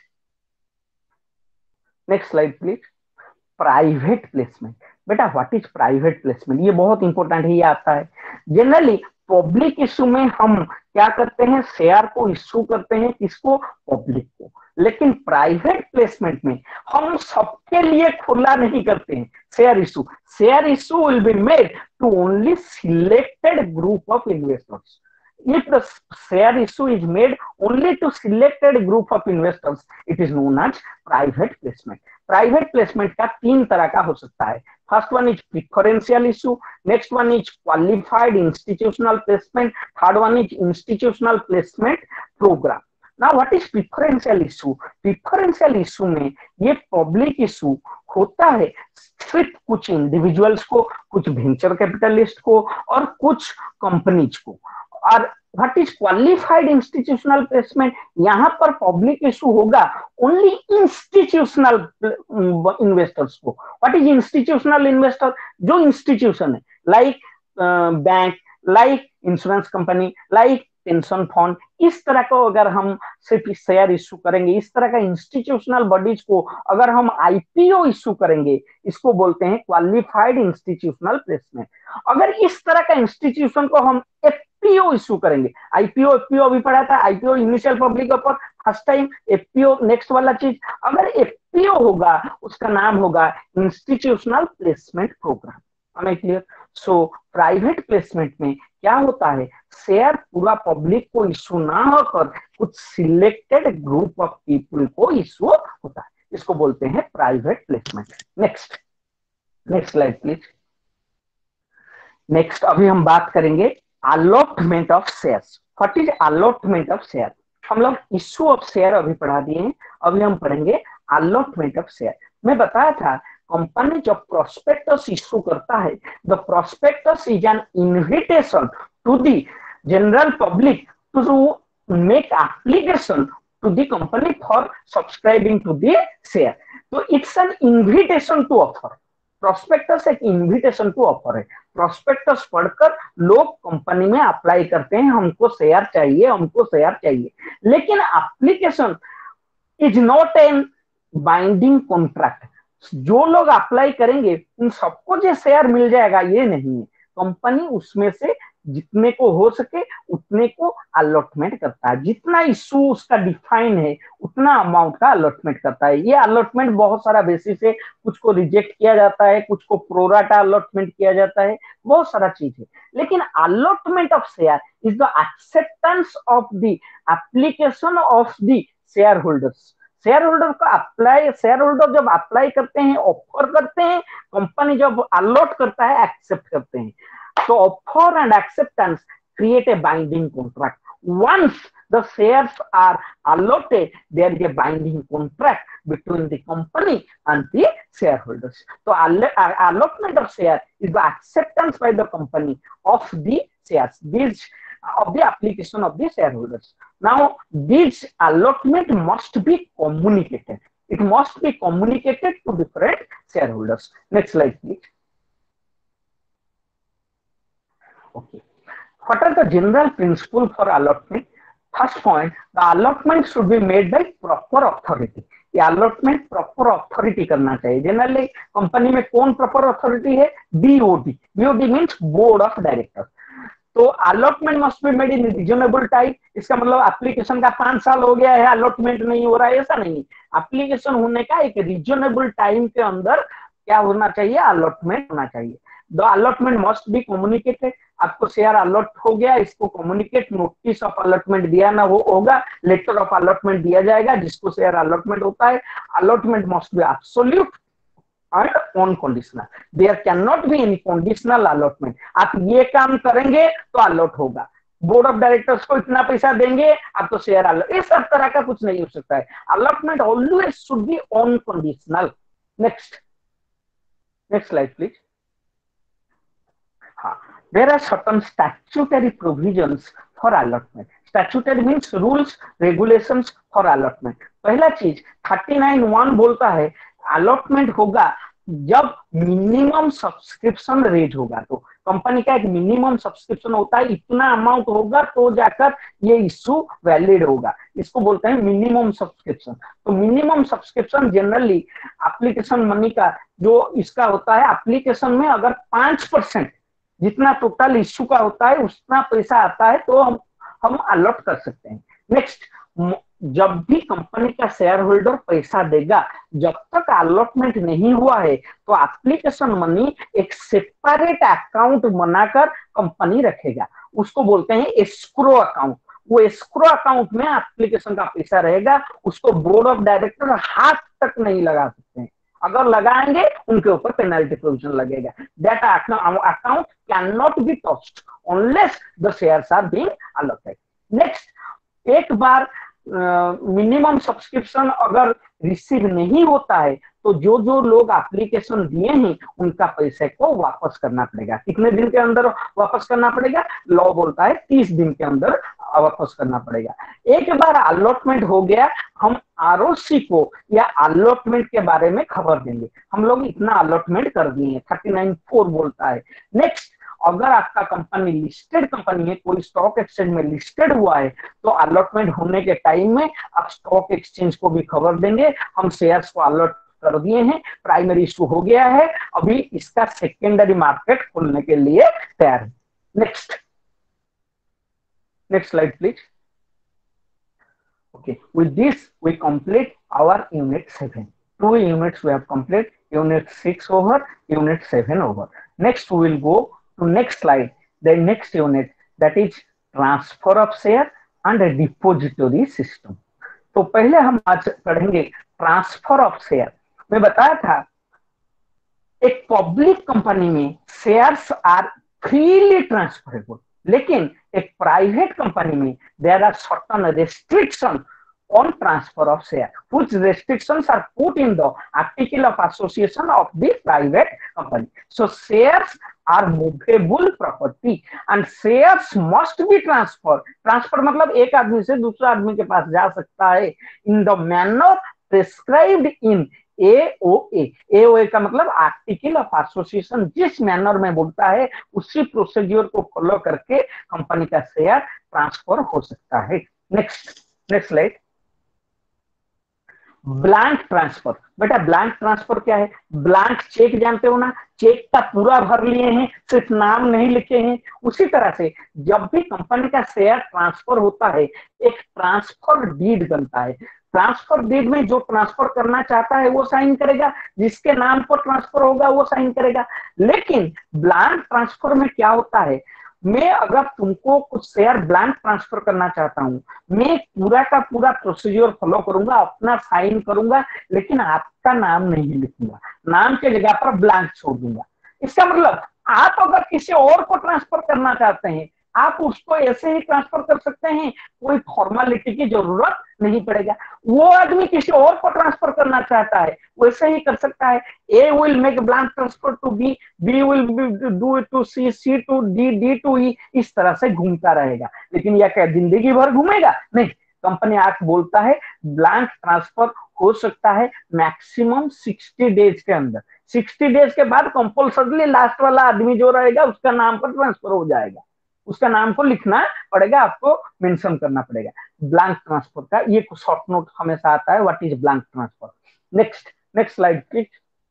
next slide please. Private placement. बेटा व्हाट इज प्राइवेट प्लेसमेंट? ये बहुत इंपॉर्टेंट है, ये आता है जनरली पब्लिक इशू में हम क्या करते हैं? शेयर को इशू करते हैं, किसको? पब्लिक को। लेकिन प्राइवेट प्लेसमेंट में हम सबके लिए खुला नहीं करते हैं share issue. Share issue will be made to only selected group of investors. If the share issue is made only to selected group of investors, it is known as private placement. Private placement का तीन तरह का हो सकता है। First one is preferential issue, next one is qualified institutional placement, third one is institutional placement program. Now what is preferential issue? Preferential issue में ये public issue होता है सिर्फ कुछ इंडिविजुअल्स को, कुछ वेंचर कैपिटलिस्ट को और कुछ कंपनीज को। और what is qualified institutional placement? यहाँ पर पब्लिक इशू होगा ओनली इंस्टीट्यूशनल इन्वेस्टर्स को। What is institutional investor? जो इंस्टीट्यूशन है, like bank, like insurance company, like pension fund, इस तरह को अगर हम सिर्फ शेयर इशू करेंगे, इस तरह का इंस्टीट्यूशनल बॉडीज को अगर हम आईपीओ इशू करेंगे, इसको बोलते हैं क्वालिफाइड इंस्टीट्यूशनल प्लेसमेंट। अगर इस तरह का इंस्टीट्यूशन को हम एफपीओ इशू करेंगे, आईपीओ एफपीओ अभी पढ़ा था, IPO initial public offer first time, FPO next वाला चीज। अगर एफपीओ होगा उसका नाम होगा इंस्टीट्यूशनल प्लेसमेंट प्रोग्राम। हमें क्लियर? सो प्राइवेट प्लेसमेंट में क्या होता है? शेयर पूरा पब्लिक को इशू ना होकर कुछ सिलेक्टेड ग्रुप ऑफ पीपल को इशू होता है, इसको बोलते हैं private placement. Next next slide please. Next अभी हम बात करेंगे allotment of shares. What is allotment of share? हम लोग इशू ऑफ शेयर अभी पढ़ा दिए हैं, अभी हम पढ़ेंगे अलॉटमेंट ऑफ शेयर। मैं बताया था कंपनी जब प्रोस्पेक्टस इशू करता है, the prospectus is an invitation to the general public to make application to the company for subscribing to the share. तो it's an invitation to offer. Prospectus एक invitation to offer है। Prospectus पढ़कर लोग company में apply करते हैं, हमको share चाहिए, हमको शेयर चाहिए। लेकिन application is not an binding contract. जो लोग अप्लाई करेंगे उन सबको जो शेयर मिल जाएगा ये नहीं है। कंपनी उसमें से जितने को हो सके उतने को अलॉटमेंट करता है, जितना इशू उसका डिफाइन है उतना अमाउंट का अलॉटमेंट करता है। ये अलॉटमेंट बहुत सारा बेसिस है, कुछ को रिजेक्ट किया जाता है, कुछ को प्रोराटा अलॉटमेंट किया जाता है, बहुत सारा चीज है। लेकिन allotment of share is the acceptance of the application of the share holders. Share holder का अप्लाई, शेयर होल्डर जब अप्लाई करते हैं, ऑफर करते हैं, कंपनी जब अलॉट करता है, एक्सेप्ट करते हैं। So offer and acceptance create a binding contract. Once the shares are allotted, there is a binding contract between the company and the shareholders. So allotment of share is the acceptance by the company of the shares, this of the application of the shareholders. Now this allotment must be communicated. It must be communicated to different shareholders. Next slide, please. Okay. What are the general principle for allotment? First point, the allotment should be made by proper authority. ये allotment proper authority करना चाहिए। Generally company में कौन proper authority है? B O D. B O D means board of directors. तो allotment must be made in reasonable time. इसका मतलब application का पांच साल हो गया है, allotment नहीं हो रहा है, ऐसा नहीं। एप्लीकेशन होने का एक reasonable time के अंदर क्या होना चाहिए? allotment होना चाहिए। The allotment must be communicated. आपको शेयर अलॉट हो गया, इसको कम्युनिकेट, नोटिस ऑफ अलॉटमेंट दिया ना वो होगा, लेटर ऑफ अलॉटमेंट दिया जाएगा जिसको शेयर अलॉटमेंट होता है। Allotment must be absolute and unconditional. There can not be any conditional allotment. आप ये काम करेंगे तो अलॉट होगा, बोर्ड ऑफ डायरेक्टर्स को इतना पैसा देंगे आप तो शेयर अलॉट, इस सब तरह का कुछ नहीं हो सकता है। Allotment always should be unconditional. Next next slide please. there are certain statutory provisions for allotment. Statutory means rules, regulations for allotment. पहला चीज थर्टी नाइन वन बोलता है अलॉटमेंट होगा जब मिनिमम सब्सक्रिप्शन रेट होगा। तो कंपनी का एक मिनिमम सब्सक्रिप्शन होता है, इतना अमाउंट होगा तो जाकर ये इश्यू वैलिड होगा, इसको बोलते हैं मिनिमम सब्सक्रिप्शन। तो minimum subscription generally application money का जो इसका होता है, एप्लीकेशन में अगर पांच परसेंट जितना टोटल इश्यू का होता है उतना पैसा आता है तो हम हम अलॉट कर सकते हैं। नेक्स्ट, जब भी कंपनी का शेयर होल्डर पैसा देगा, जब तक अलॉटमेंट नहीं हुआ है तो एप्लीकेशन मनी एक सेपरेट अकाउंट बनाकर कंपनी रखेगा, उसको बोलते हैं एस्क्रो अकाउंट। वो एस्क्रो अकाउंट में एप्लीकेशन का पैसा रहेगा, उसको बोर्ड ऑफ डायरेक्टर हाथ तक नहीं लगा सकते हैं, अगर लगाएंगे उनके ऊपर पेनल्टी प्रोविजन लगेगा। That account can not be touched unless the shares are being allotted. Next, एक बार मिनिमम uh, सब्सक्रिप्शन अगर रिसीव नहीं होता है तो जो जो लोग एप्लीकेशन दिए हैं उनका पैसे को वापस करना पड़ेगा। कितने दिन के अंदर वापस करना पड़ेगा? लॉ बोलता है तीस दिन के अंदर वापस करना पड़ेगा। एक बार अलॉटमेंट हो गया, हम आरओसी को या अलॉटमेंट के बारे में खबर देंगे, हम लोग इतना अलॉटमेंट कर दिए, थर्टी नाइन फोर बोलता है। नेक्स्ट, अगर आपका कंपनी लिस्टेड कंपनी है, कोई स्टॉक एक्सचेंज में लिस्टेड हुआ है तो अलॉटमेंट होने के टाइम में आप स्टॉक एक्सचेंज को भी खबर देंगे, हम शेयर्स को अलॉट कर दिए हैं, प्राइमरी इशू हो गया है, अभी इसका सेकेंडरी मार्केट खोलने के लिए तैयार है। Next next slide please. Okay, with this we complete our unit seven. Two units we have complete, unit six over, unit seven over. Next we will go to next slide, the next unit, that is transfer of share and a depository system। तो पहले हम आज पढ़ेंगे transfer of share. मैं बताया था एक public company में शेयर्स आर फ्रीली ट्रांसफरेबल, लेकिन एक प्राइवेट कंपनी में there are certain restriction on transfer of share, which restrictions are put in the article of association of the private company. So shares are movable property and shares must be transferred. Transfer मतलब एक आदमी से दूसरे आदमी के पास जा सकता है in the manner prescribed in A O A। A O A का मतलब आर्टिकल ऑफ एसोसिएशन जिस मैनर में बोलता है उसी प्रोसीड्यूर को फॉलो करके कंपनी का शेयर ट्रांसफर हो सकता है। Next next slide. Blank transfer. बेटा ब्लैंक ट्रांसफर क्या है? ब्लैंक चेक जानते हो ना, चेक का पूरा भर लिए हैं, सिर्फ नाम नहीं लिखे हैं। उसी तरह से जब भी कंपनी का शेयर ट्रांसफर होता है एक ट्रांसफर डीड बनता है। ट्रांसफर डीड में जो ट्रांसफर करना चाहता है वो साइन करेगा, जिसके नाम पर ट्रांसफर होगा वो साइन करेगा। लेकिन ब्लैंक ट्रांसफर में क्या होता है, मैं अगर तुमको कुछ शेयर ब्लैंक ट्रांसफर करना चाहता हूं, मैं पूरा का पूरा प्रोसीजर फॉलो करूंगा, अपना साइन करूंगा, लेकिन आपका नाम नहीं लिखूंगा, नाम के जगह पर ब्लैंक छोड़ दूंगा। इसका मतलब आप अगर किसी और को ट्रांसफर करना चाहते हैं आप उसको ऐसे ही ट्रांसफर कर सकते हैं, कोई फॉर्मेलिटी की जरूरत नहीं पड़ेगा। वो आदमी किसी और को ट्रांसफर करना चाहता है वैसे ही कर सकता है। A will make blank transfer to B, B will do it to C, C to D, D to E, इस तरह से घूमता रहेगा। लेकिन यह क्या जिंदगी भर घूमेगा? नहीं, कंपनी एक्ट बोलता है ब्लैंक ट्रांसफर हो सकता है मैक्सिमम सिक्सटी डेज के अंदर। सिक्सटी डेज के बाद कंपल्सरली लास्ट वाला आदमी जो रहेगा उसका नाम पर ट्रांसफर हो जाएगा, उसका नाम को लिखना पड़ेगा, आपको मेंशन करना पड़ेगा। ब्लैंक ट्रांसफर का ये शॉर्ट नोट हमेशा आता है, what is blank transfer. Next next slide please.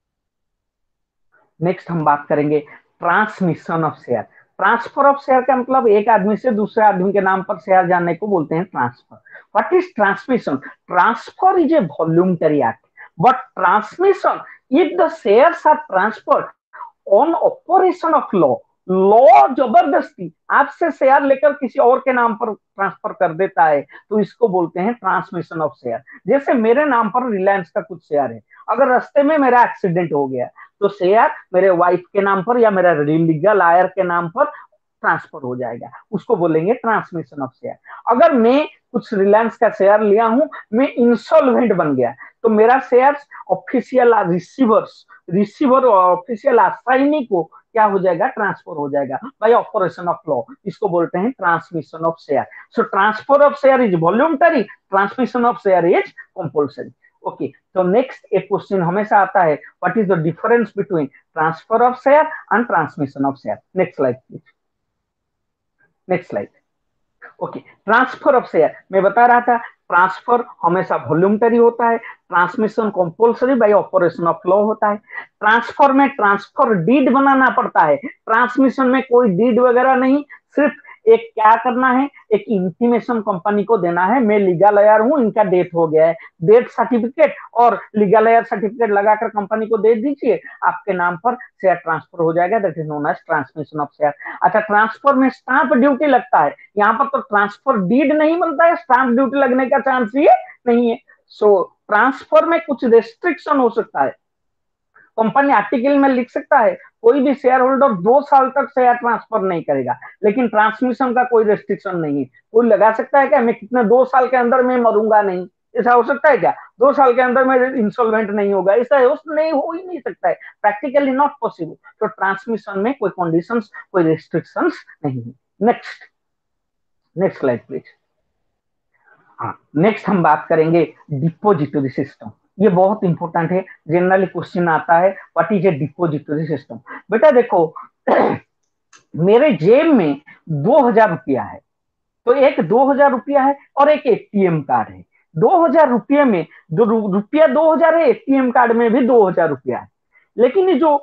Next हम बात करेंगे transmission of share. Transfer of share का मतलब एक आदमी से दूसरे आदमी के नाम पर शेयर जाने को बोलते हैं transfer. What is transmission? Transfer is a voluntary act, but transmission if the shares are transferred on operation of law. Law जबरदस्ती आपसे शेयर लेकर किसी और के नाम पर ट्रांसफर कर देता है तो इसको बोलते हैं ट्रांसमिशन ऑफ शेयर। जैसे मेरे नाम पर रिलायंस का कुछ शेयर है, अगर रास्ते में मेरा एक्सीडेंट हो गया तो शेयर मेरे वाइफ के नाम पर या मेरा लीगल आयर के नाम पर ट्रांसफर हो जाएगा, उसको बोलेंगे ट्रांसमिशन ऑफ शेयर। अगर मैं कुछ रिलायंस का शेयर लिया हूं, मैं इंसॉल्वेंट बन गया तो मेरा share official receivers receiver official assignee को क्या हो जाएगा, ट्रांसफर हो जाएगा बाय ऑपरेशन ऑफ लॉ, इसको बोलते हैं transmission of share. So transfer of share is voluntary, transmission of share is compulsory. Okay, तो नेक्स्ट एक क्वेश्चन हमेशा आता है, what is the difference between transfer of share and transmission of share. Next slide please, next slide. Okay, transfer of share मैं बता रहा था, transfer हमेशा वॉल्यूंटरी होता है, transmission compulsory by operation of law होता है। ट्रांसफर में ट्रांसफर डीड बनाना पड़ता है, ट्रांसमिशन में कोई डीड वगैरह नहीं, सिर्फ एक क्या करना है, एक इंटीमेशन कंपनी को देना है, मैं लीगल एयर हूं, इनका डेथ हो गया है, डेथ सर्टिफिकेट और लीगल एयर सर्टिफिकेट लगाकर कंपनी को दे दीजिए, आपके नाम पर शेयर ट्रांसफर हो जाएगा, that is known as transmission of share. अच्छा, ट्रांसफर में स्टाम्प ड्यूटी लगता है, यहाँ पर तो ट्रांसफर डीड नहीं बनता है, स्टाम्प ड्यूटी लगने का चांस ही नहीं है। सो ट्रांसफर में कुछ रेस्ट्रिक्शन हो सकता है, कंपनी आर्टिकल में लिख सकता है कोई भी शेयर होल्डर दो साल तक शेयर ट्रांसफर नहीं करेगा, लेकिन ट्रांसमिशन का कोई रेस्ट्रिक्शन नहीं है। कोई लगा सकता है क्या मैं कितने दो साल के अंदर मैं मरूंगा नहीं, ऐसा हो सकता है क्या, दो साल के अंदर में इंसॉल्वेंट नहीं होगा, ऐसा नहीं हो ही नहीं सकता है, प्रैक्टिकली नॉट पॉसिबल। तो ट्रांसमिशन में कोई कंडीशंस, कोई रेस्ट्रिक्शंस नहीं है। Next next slide please. हाँ, नेक्स्ट हम बात करेंगे डिपोजिटरी सिस्टम। ये बहुत इंपॉर्टेंट है, जनरली क्वेश्चन आता है what is a depository system. बेटा देखो मेरे जेब में दो हजार रुपया है, तो एक दो हजार रुपया है और एक एटीएम कार्ड है। दो हजार रुपये में दो रुपया दो हजार है, एटीएम कार्ड में भी दो हजार रुपया है, लेकिन ये जो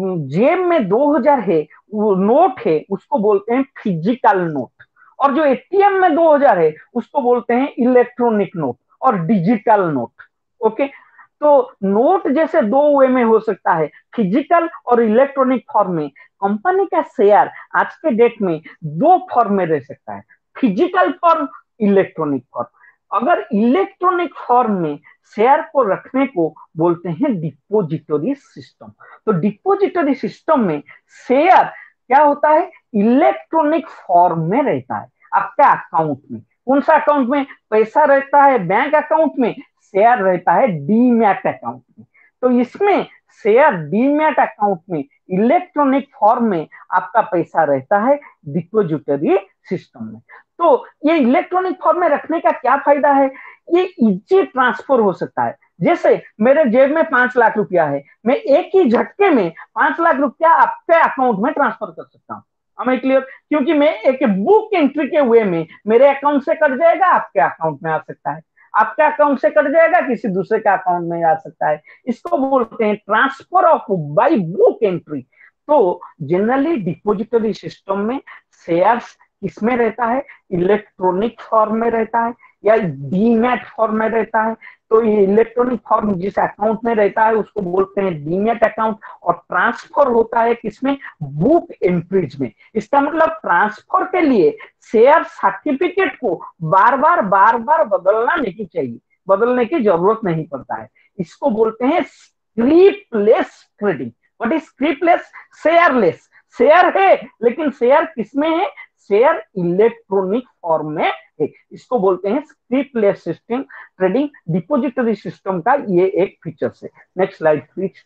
जेब में दो हजार है वो नोट है, उसको बोलते हैं फिजिकल नोट, और जो एटीएम में दो हजार है उसको बोलते हैं इलेक्ट्रॉनिक नोट और डिजिटल नोट। ओके, तो नोट जैसे दो वे में हो सकता है, फिजिकल और इलेक्ट्रॉनिक फॉर्म में। कंपनी का शेयर आज के डेट में दो फॉर्म में रह सकता है, फिजिकल फॉर्म, इलेक्ट्रॉनिक फॉर्म। अगर इलेक्ट्रॉनिक फॉर्म में शेयर को रखने को बोलते हैं डिपोजिटरी सिस्टम। तो डिपोजिटरी सिस्टम में शेयर क्या होता है, इलेक्ट्रॉनिक फॉर्म में रहता है आपका अकाउंट में। कौन सा अकाउंट में पैसा रहता है, बैंक अकाउंट में, शेयर रहता है डीमैट अकाउंट में। तो इसमें शेयर डीमैट अकाउंट में इलेक्ट्रॉनिक फॉर्म में आपका पैसा रहता है डिपोजिटरी सिस्टम में। तो ये इलेक्ट्रॉनिक फॉर्म में रखने का क्या फायदा है, ये इजी ट्रांसफर हो सकता है। जैसे मेरे जेब में पांच लाख रुपया है, मैं एक ही झटके में पांच लाख रुपया आपके अकाउंट में ट्रांसफर कर सकता हूँ। हमें क्लियर, क्योंकि मैं एक बुक एंट्री के वे में मेरे अकाउंट से कट जाएगा, आपके अकाउंट में आ सकता है, आपके अकाउंट से कट जाएगा, किसी दूसरे के अकाउंट में आ सकता है। इसको बोलते हैं transfer of by book entry. तो जनरली डिपोजिटरी सिस्टम में शेयर्स किसमें रहता है, इलेक्ट्रॉनिक फॉर्म में रहता है या डीमैट फॉर्म में रहता है। तो ये इलेक्ट्रॉनिक फॉर्म जिस अकाउंट में रहता है उसको बोलते हैं डीमैट अकाउंट, और ट्रांसफर होता है किसमें, बुक एंट्रीज में। इसका मतलब ट्रांसफर के लिए शेयर सर्टिफिकेट को बार बार बार बार बदलना नहीं चाहिए, बदलने की जरूरत नहीं पड़ता है। इसको बोलते हैं scriptless trading. What is scriptless, shareless, share है लेकिन शेयर किसमें है, शेयर इलेक्ट्रॉनिक फॉर्म में है। इसको बोलते हैं scriptless system trading. Depository system का ये एक फीचर्स है। Next slide please,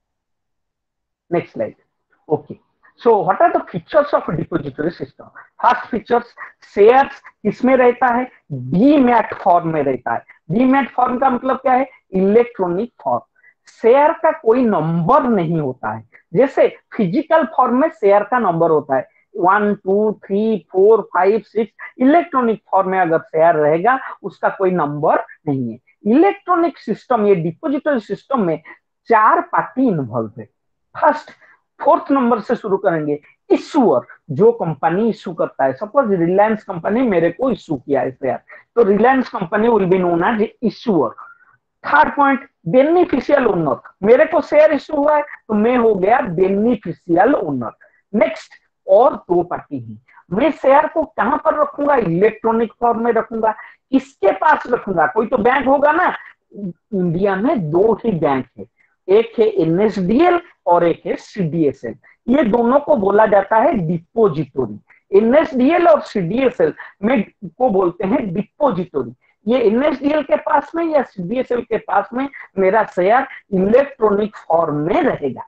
next slide. Okay, so what are the features of depository system. First features, shares किसमें रहता है, डीमैट फॉर्म में रहता है। डीमैट फॉर्म का मतलब क्या है, इलेक्ट्रॉनिक फॉर्म। शेयर का कोई नंबर नहीं होता है, जैसे फिजिकल फॉर्म में शेयर का नंबर होता है one two three four five six. Electronic form में अगर शेयर रहेगा उसका कोई नंबर नहीं है। इलेक्ट्रॉनिक सिस्टम, ये डिपोजिटरी सिस्टम में चार पार्टी इन्वॉल्व है। फर्स्ट, फोर्थ नंबर से शुरू करेंगे, इशूअर, जो कंपनी इशू करता है। सपोज रिलायंस कंपनी मेरे को इशू किया है शेयर, तो Reliance company will be known as issuer. Third point, beneficial owner, मेरे को शेयर इशू हुआ है तो मैं हो गया बेनिफिशियल ओनर। नेक्स्ट, और दो पार्टी है, मैं शेयर को कहां पर रखूंगा, इलेक्ट्रॉनिक फॉर्म में रखूंगा। किसके पास रखूंगा, कोई तो बैंक होगा ना। इंडिया में दो ही बैंक है, एक है एनएसडीएल और एक है सीडीएसएल। ये दोनों को बोला जाता है डिपोजिटरी। एनएसडीएल और सीडीएसएल में को बोलते हैं डिपोजिटरी। ये एनएसडीएल के पास में या सीडीएसएल के पास में मेरा शेयर इलेक्ट्रॉनिक फॉर्म में रहेगा।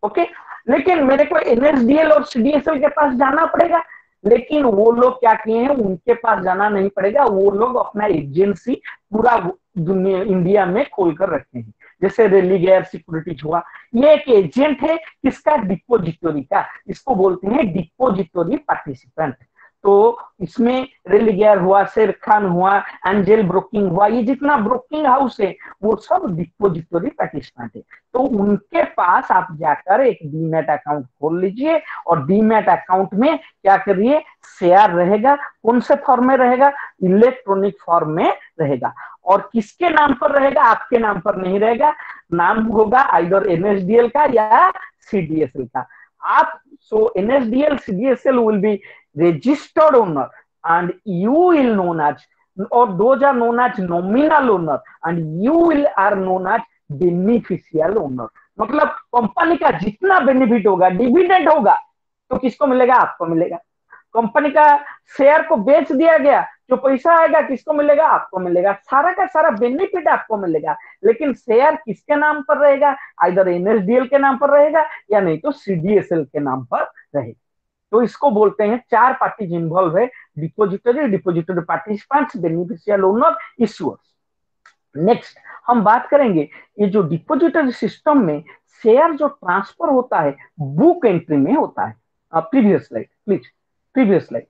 ओके, लेकिन मेरे को एनएसडीएल और सीडीएसएल के पास जाना पड़ेगा, लेकिन वो लोग क्या किए हैं, उनके पास जाना नहीं पड़ेगा, वो लोग अपना एजेंसी पूरा दुनिया इंडिया में खोलकर रखे हैं। जैसे रेलिगेयर सिक्योरिटीज हुआ, ये एक एजेंट है किसका, डिपोजिटरी का, इसको बोलते हैं डिपोजिटरी पार्टिसिपेंट। तो इसमें रेलिगेयर हुआ, शेर खान हुआ, एंजल ब्रोकिंग हुआ, ये जितना ब्रोकिंग हाउस है वो सब डिपोजिटरी पार्टिसिपेंट है। तो उनके पास आप जाकर एक डीमैट अकाउंट खोल लीजिए और डीमैट अकाउंट में क्या करिए, शेयर रहेगा। कौन से फॉर्म में रहेगा, इलेक्ट्रॉनिक फॉर्म में रहेगा। और किसके नाम पर रहेगा, आपके नाम पर नहीं रहेगा, नाम होगा आइदर एनएसडीएल का या सीडीएसएल का। आप so NSDL CDSL will be registered owner and you will known as, or those are known as nominal owner and you will are known as beneficial owner। मतलब कंपनी का जितना benefit होगा, dividend होगा, तो किसको मिलेगा, आपको मिलेगा। कंपनी का शेयर को बेच दिया गया, जो पैसा आएगा किसको मिलेगा, आपको मिलेगा। सारा का सारा बेनिफिट आपको मिलेगा, लेकिन शेयर किसके नाम पर रहेगा, आइदर एनएसडीएल के नाम पर रहेगा या नहीं तो सीडीएसएल के नाम पर रहेगा। तो इसको बोलते हैं, चार पार्टीज इन्वॉल्व है, depository, depository participants, beneficial owner, issuers. Next हम बात करेंगे, ये जो डिपोजिटरी सिस्टम में शेयर जो ट्रांसफर होता है बुक एंट्री में होता है। Previous slide please, previous slide,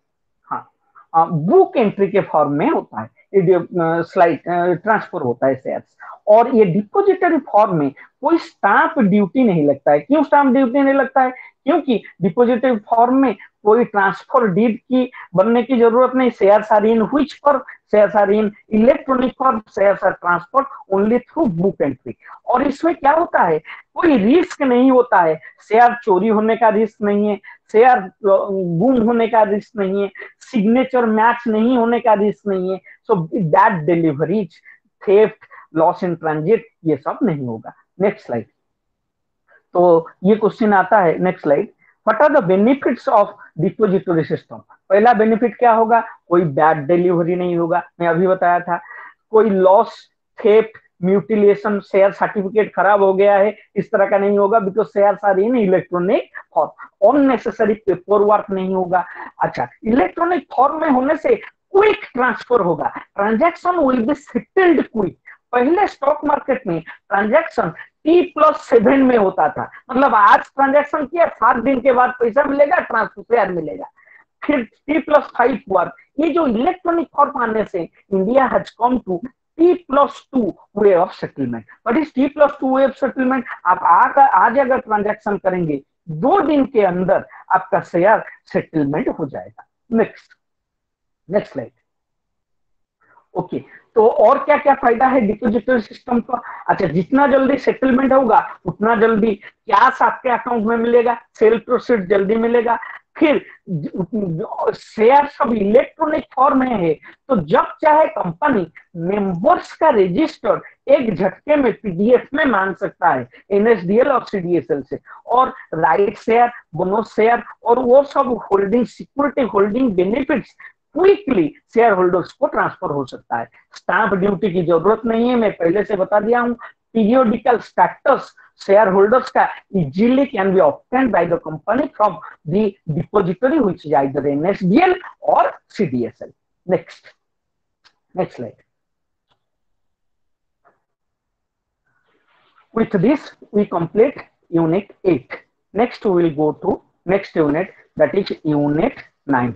हाँ, बुक एंट्री के फॉर्म में होता है स्लाइड ट्रांसफर होता है शेयर्स। और ये डिपोजिटरी फॉर्म में कोई स्टाम्प ड्यूटी नहीं लगता है। क्यों स्टाम्प ड्यूटी नहीं लगता है, क्योंकि डिपोजिटरी फॉर्म में कोई ट्रांसफर डीड की बनने की जरूरत नहीं। Shares are in which form, shares are in electronic form, shares are transferred only through book entry. और इसमें क्या होता है, कोई रिस्क नहीं होता है, शेयर चोरी होने का रिस्क नहीं है, शेयर गुम होने का रिस्क नहीं है, सिग्नेचर मैच नहीं होने का रिस्क नहीं है। So that deliveries, theft, loss in transit, ये सब नहीं होगा। Next slide. तो ये क्वेश्चन आता है, next slide. What are the benefits of depository system. पहला बेनिफिट क्या होगा, कोई बैड डिलीवरी नहीं होगा, मैं अभी बताया था। कोई loss, theft, mutilation, share certificate खराब हो गया है, इस तरह का नहीं होगा, because shares are in electronic form. Unnecessary paper work नहीं होगा। अच्छा, इलेक्ट्रॉनिक फॉर्म में होने से क्विक ट्रांसफर होगा, transaction will be settled quick. पहले स्टॉक मार्केट में ट्रांजैक्शन टी प्लस सेवन में होता था, मतलब आज ट्रांजैक्शन किया, सात दिन के बाद पैसा मिलेगा, ट्रांसफर शेयर मिलेगा। फिर टी प्लस फाइव हुआ। ये जो इलेक्ट्रॉनिक फॉर्म आने से India has come to T plus two way of settlement. But इस T plus two way of settlement, आप आकर आज अगर ट्रांजैक्शन करेंगे, दो दिन के अंदर आपका शेयर सेटलमेंट हो जाएगा। Next next slide. ओके, तो और क्या क्या फायदा है डिपोजिटरी सिस्टम का। अच्छा, जितना जल्दी सेटलमेंट होगा उतना जल्दी कैश आपके अकाउंट में मिलेगा, सेल प्रोसीड जल्दी मिलेगा। फिर शेयर सब इलेक्ट्रॉनिक फॉर्म में है, तो जब चाहे कंपनी मेंबर्स का रजिस्टर एक झटके में पीडीएफ में मांग सकता है एनएसडीएल और सीडीएसएल से। और राइट शेयर, बोनस शेयर और वो सब holding, security holding benefits quickly share holders को ट्रांसफर हो सकता है। स्टाम्प ड्यूटी की जरूरत नहीं है, मैं पहले से बता दिया हूं। पीरियोडिकल स्टेटस शेयर होल्डर्स का easily can be obtained by the company from the depository which is either NSDL और CDSL. Next next slide. With this we complete unit eight. Next we will go to next unit, that is unit nine.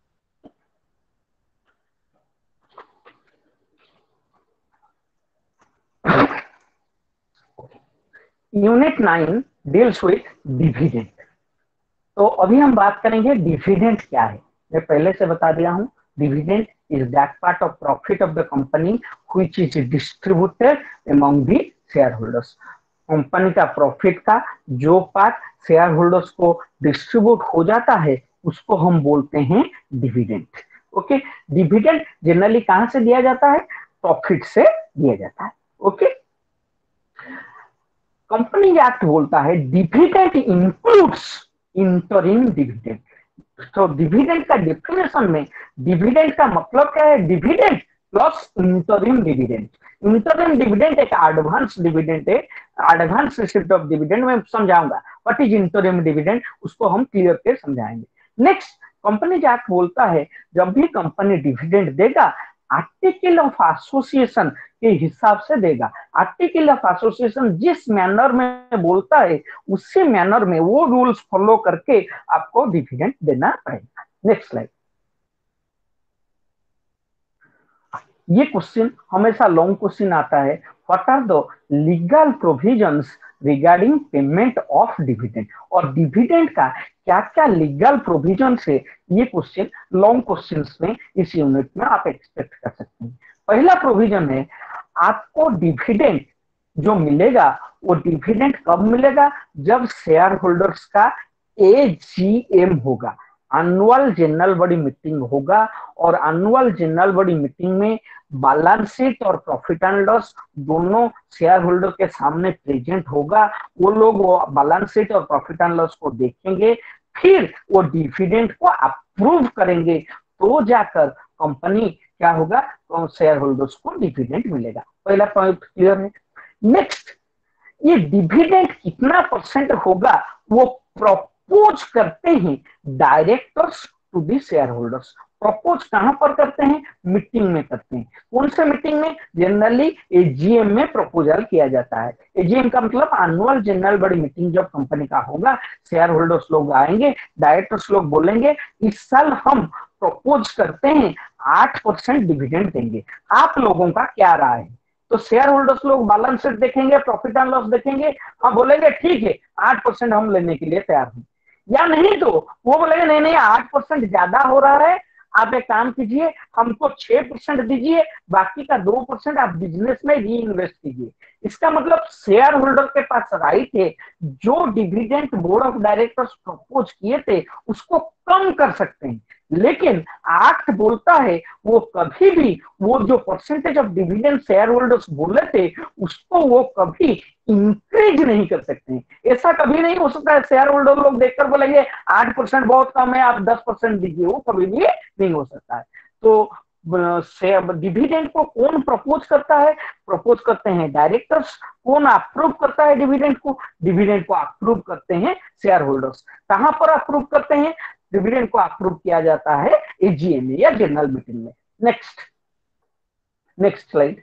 Unit nine deals with dividend. तो अभी हम बात करेंगे dividend क्या है। मैं पहले से बता दिया हूं, dividend is that part of profit of the company which is distributed among the share holders. Company का प्रॉफिट का जो पार्ट शेयर होल्डर्स को डिस्ट्रीब्यूट हो जाता है उसको हम बोलते हैं डिविडेंड। ओके, डिविडेंड जनरली कहां से दिया जाता है, प्रॉफिट से दिया जाता है। ओके, कंपनी एक्ट बोलता है डिविडेंड इंक्लूड्स इंटरिम डिविडेंड। तो डिविडेंड का डेफिनेशन में डिविडेंड का मतलब क्या है, dividend plus interim dividend. Interim dividend एक एडवांस डिविडेंड है, एडवांस रिसिप्ट ऑफ डिविडेंड मैं समझाऊंगा। व्हाट इज इंटरिम डिविडेंड, उसको हम क्लियर के समझाएंगे। नेक्स्ट, कंपनी एक्ट बोलता है जब भी कंपनी डिविडेंड देगा आर्टिकल ऑफ एसोसिएशन के हिसाब से देगा। आर्टिकल ऑफ एसोसिएशन जिस मैनर में बोलता है उसी मैनर में वो रूल्स फॉलो करके आपको डिविडेंड देना पड़ेगा। Next slide. ये क्वेश्चन हमेशा लॉन्ग क्वेश्चन आता है, what are the legal provisions regarding payment of dividend. और डिविडेंड का क्या क्या लीगल प्रोविजन है, ये क्वेश्चन लॉन्ग क्वेश्चंस में इस यूनिट में आप एक्सपेक्ट कर सकते हैं। पहला प्रोविजन है, आपको डिविडेंड जो मिलेगा वो डिविडेंड कब मिलेगा, जब शेयर होल्डर्स का एजीएम होगा, एनुअल जनरल बॉडी मीटिंग होगा। और एनुअल जनरल बॉडी मीटिंग में बैलेंस शीट और प्रॉफिट एंड लॉस दोनों शेयर होल्डर के सामने प्रेजेंट होगा। वो लोग वो बैलेंस शीट और प्रॉफिट एंड लॉस को देखेंगे, फिर वो डिविडेंड को अप्रूव करेंगे, तो जाकर कंपनी क्या होगा, तो शेयर होल्डर्स को डिविडेंड मिलेगा। पहला पॉइंट क्लियर है। नेक्स्ट, ये डिविडेंड कितना परसेंट होगा वो प्रपोज करते हैं directors to the share holders. Propose कहां पर करते हैं, मीटिंग में करते हैं। कौन से मीटिंग में, जनरली एजीएम में प्रपोजल किया जाता है। एजीएम का मतलब एनुअल जनरल बॉडी मीटिंग जब कंपनी का होगा, शेयर होल्डर्स लोग आएंगे, डायरेक्टर्स लोग बोलेंगे इस साल हम प्रपोज करते हैं आठ परसेंट डिविडेंड देंगे, आप लोगों का क्या राय है। तो शेयर होल्डर्स लोग बैलेंस शीट देखेंगे, प्रॉफिट एंड लॉस देखेंगे, हम बोलेंगे ठीक है आठ परसेंट हम लेने के लिए तैयार हैं। या नहीं तो वो बोलेंगे नहीं नहीं आठ परसेंट ज्यादा हो रहा है, आप एक काम कीजिए हमको छह परसेंट दीजिए, बाकी का दो परसेंट आप बिजनेस में री इन्वेस्ट कीजिए। इसका मतलब शेयर होल्डर के पास राइट है, जो dividend board of directors propose किए थे उसको कम कर सकते हैं, लेकिन एक्ट बोलता है वो कभी भी वो जो percentage of dividend share holders बोले थे उसको वो कभी इंक्रीज नहीं कर सकते हैं। ऐसा कभी नहीं हो सकता है शेयर होल्डर लोग देखकर बोलेंगे आठ परसेंट बहुत कम है आप दस परसेंट दीजिए, वो कभी भी नहीं हो सकता है। तो डिविडेंड को कौन प्रपोज करता है, प्रपोज करते हैं डायरेक्टर्स। कौन अप्रूव करता है डिविडेंड को, डिविडेंड को अप्रूव करते हैं शेयर होल्डर्स। कहां पर अप्रूव करते हैं, डिविडेंड को अप्रूव किया जाता है एजीएम में या जनरल मीटिंग में। Next next slide.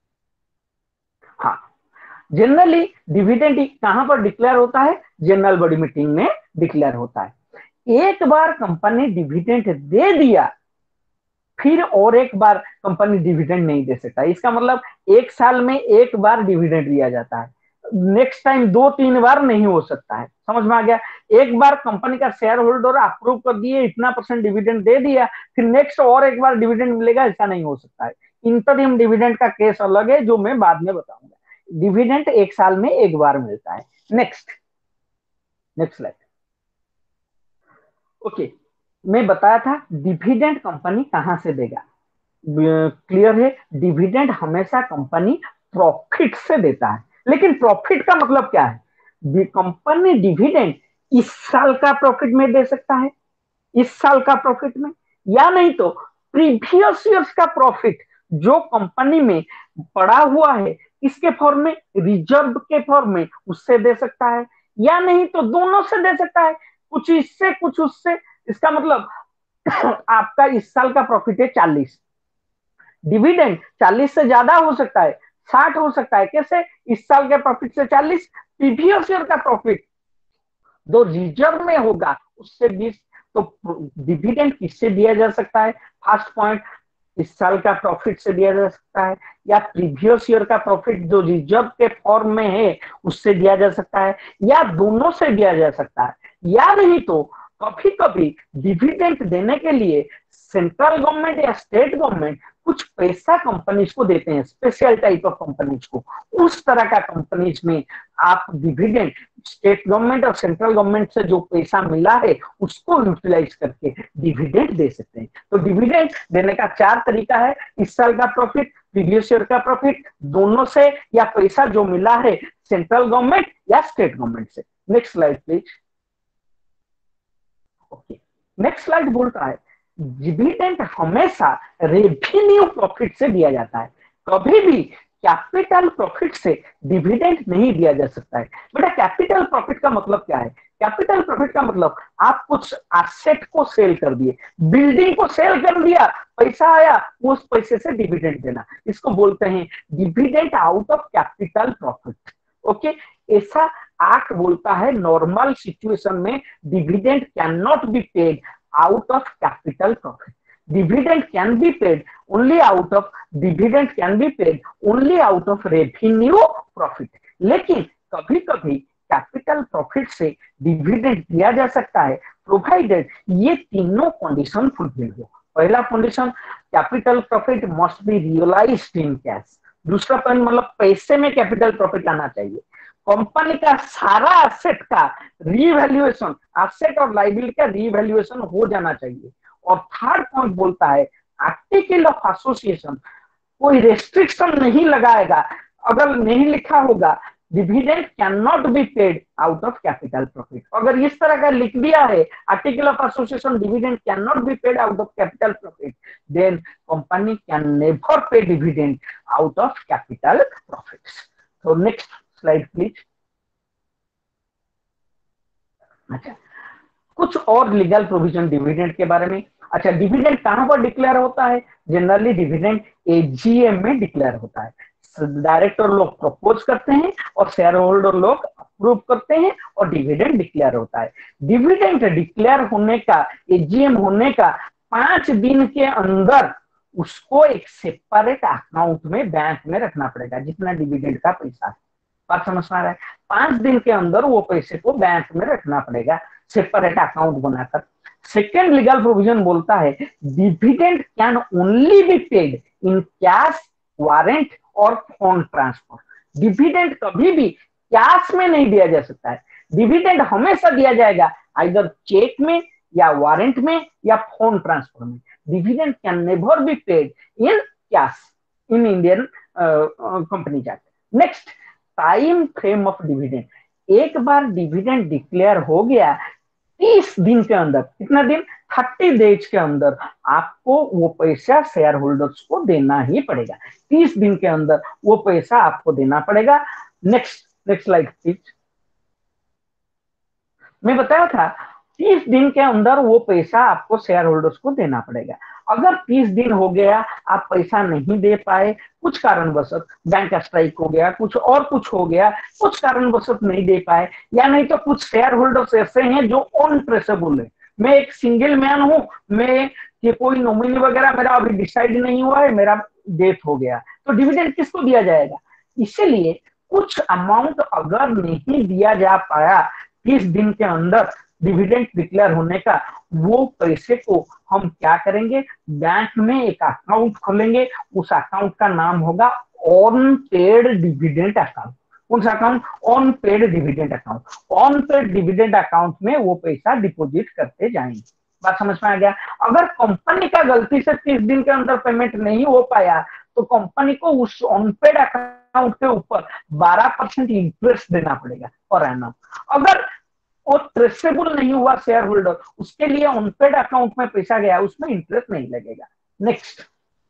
हाँ, जनरली डिविडेंड कहां पर डिक्लेयर होता है, जनरल बॉडी मीटिंग में डिक्लेयर होता है। एक बार कंपनी डिविडेंड दे दिया फिर और एक बार कंपनी डिविडेंड नहीं दे सकता। इसका मतलब एक साल में एक बार डिविडेंड दिया जाता है, नेक्स्ट टाइम दो तीन बार नहीं हो सकता है। समझ में आ गया। एक बार कंपनी का शेयर होल्डर अप्रूव कर दिए, इतना परसेंट डिविडेंड दे दिया, फिर नेक्स्ट और एक बार डिविडेंड मिलेगा, ऐसा नहीं हो सकता है। इंटरिम डिविडेंड का केस अलग है जो मैं बाद में बताऊंगा। डिविडेंड एक साल में एक बार मिलता है। Next next slide. ओके, मैं बताया था डिविडेंड कंपनी कहां से देगा, क्लियर है। डिविडेंड हमेशा कंपनी प्रॉफिट से देता है, लेकिन प्रॉफिट का मतलब क्या है, कंपनी डिविडेंड इस साल का प्रॉफिट में दे सकता है, इस साल का प्रॉफिट में, या नहीं तो प्रीवियस ईयर्स का प्रॉफिट जो कंपनी में पड़ा हुआ है इसके फॉर्म में, रिजर्व के फॉर्म में, उससे दे सकता है, या नहीं तो दोनों से दे सकता है, कुछ इससे कुछ उससे। इसका मतलब आपका इस साल का प्रॉफिट है चालीस, डिविडेंड चालीस से ज्यादा हो सकता है, साठ हो सकता है। कैसे, इस साल के प्रॉफिट से चालीस, प्रीवियस ईयर का प्रॉफिट जो रिजर्व में होगा उससे बीस। तो डिविडेंड किससे दिया जा सकता है, फर्स्ट पॉइंट इस साल का प्रॉफिट से दिया जा सकता है, या प्रीवियस ईयर का प्रॉफिट जो रिजर्व के फॉर्म में है उससे दिया जा सकता है, या दोनों से दिया जा सकता है। या नहीं तो कभी कभी डिविडेंड देने के लिए सेंट्रल गवर्नमेंट या स्टेट गवर्नमेंट कुछ पैसा कंपनीज को देते हैं, स्पेशल टाइप ऑफ कंपनीज को। उस तरह का कंपनीज में आप डिविडेंड स्टेट गवर्नमेंट और सेंट्रल गवर्नमेंट से जो पैसा मिला है उसको यूटिलाइज करके डिविडेंड दे सकते हैं। तो डिविडेंड देने का चार तरीका है, इस साल का प्रॉफिट, प्रीवियस ईयर का प्रॉफिट, दोनों से, या पैसा जो मिला है सेंट्रल गवर्नमेंट या स्टेट गवर्नमेंट से। Next slide please. Okay, next slide बोलता है डिविडेंड हमेशा रेवेन्यू प्रॉफिट से दिया जाता है, कभी भी कैपिटल प्रॉफिट से डिविडेंड नहीं दिया जा सकता है। बेटा कैपिटल प्रॉफिट का मतलब क्या है? कैपिटल प्रॉफिट का मतलब आप कुछ एसेट को सेल कर दिए, बिल्डिंग को सेल कर दिया, पैसा आया, उस पैसे से डिविडेंड देना, इसको बोलते हैं dividend out of capital profit. Okay, ऐसा एक्ट बोलता है नॉर्मल सिचुएशन में dividend can not be paid out of capital profit. Dividend can be paid only out of dividend can be paid only out of revenue profit. लेकिन कभी कभी capital profit से dividend दिया जा सकता है प्रोवाइडेड ये तीनों कंडीशन फुलफिल हो। पहला condition, capital profit must be realised in cash. दूसरा पॉइंट मतलब पैसे में कैपिटल प्रॉफिट आना चाहिए। कंपनी का सारा एसेट का रीवैल्यूएशन, एसेट और लायबिलिटी का रीवैल्यूएशन हो जाना चाहिए। और थर्ड पॉइंट बोलता है आर्टिकल ऑफ एसोसिएशन कोई रेस्ट्रिक्शन नहीं लगाएगा, अगर नहीं लिखा होगा dividend can not be paid out of capital profit, अगर इस तरह का लिख दिया है article of association dividend can not be paid out of capital profit, then company can never pay dividend out of capital profit. तो next slide please. अच्छा, कुछ और लीगल प्रोविजन डिविडेंड के बारे में। अच्छा, डिविडेंड कहां पर डिक्लेयर होता है? जनरली डिविडेंड एजीएम में डिक्लेयर होता है। डायरेक्टर लोग प्रपोज करते हैं और शेयर होल्डर लोग अप्रूव करते हैं और डिविडेंड डिक्लेयर होता है। डिविडेंड डिक्लेयर होने का, एजीएम होने का पांच दिन के अंदर उसको एक सेपरेट अकाउंट में बैंक में रखना पड़ेगा जितना डिविडेंड का पैसा है। बात समझ में आ रहा है? पांच दिन के अंदर वो पैसे को बैंक में रखना पड़ेगा सेपरेट अकाउंट बनाकर। सेकेंड लीगल प्रोविजन बोलता है dividend can only be paid in cash, warrant और फंड ट्रांसफर। डिविडेंड कभी भी कैश में नहीं दिया जा सकता है, डिविडेंड हमेशा दिया जाएगा आइदर चेक में या वारंट में या फंड ट्रांसफर में। Dividend can never be paid in cash in Indian company act. Next, time frame of dividend. एक बार डिविडेंड डिक्लेयर हो गया तीस दिन के अंदर, कितना दिन? थर्टी डेज के अंदर आपको वो पैसा शेयर होल्डर्स को देना ही पड़ेगा। तीस दिन के अंदर वो पैसा आपको देना पड़ेगा। Next next slide please. मैं बताया था तीस दिन के अंदर वो पैसा आपको शेयर होल्डर्स को देना पड़ेगा। अगर तीस दिन हो गया आप पैसा नहीं दे पाए, कुछ कारणवशत बैंक स्ट्राइक हो गया, कुछ और कुछ हो गया, कुछ कारणवशत नहीं दे पाए, या नहीं तो कुछ शेयर होल्डर्स ऐसे हैं जो अनट्रेसेबल है, मैं एक सिंगल मैन हूं, मैं ये कोई नॉमिनी वगैरह मेरा अभी डिसाइड नहीं हुआ है, मेरा डेथ हो गया, तो डिविडेंड किसको दिया जाएगा? इसीलिए कुछ अमाउंट अगर नहीं दिया जा पाया तीस दिन के अंदर डिविडेंड डिक्लेयर होने का, वो पैसे को हम क्या करेंगे? बैंक में एक अकाउंट खोलेंगे, उस अकाउंट का नाम होगा ऑन पेड डिविडेंड अकाउंट। कौन सा account? Unpaid dividend account. Unpaid dividend account में वो पैसा डिपॉजिट करते जाएंगे। बात समझ में आ गया? अगर कंपनी का गलती से तीस दिन के अंदर पेमेंट नहीं हो पाया तो कंपनी को उस ऑन पेड अकाउंट के ऊपर बारह परसेंट इंटरेस्ट देना पड़ेगा पर एनम। अगर वो ट्रेसेबल नहीं हुआ शेयर होल्डर, उसके लिए ऑनपेड अकाउंट में पैसा गया, उसमें इंटरेस्ट नहीं लगेगा। Next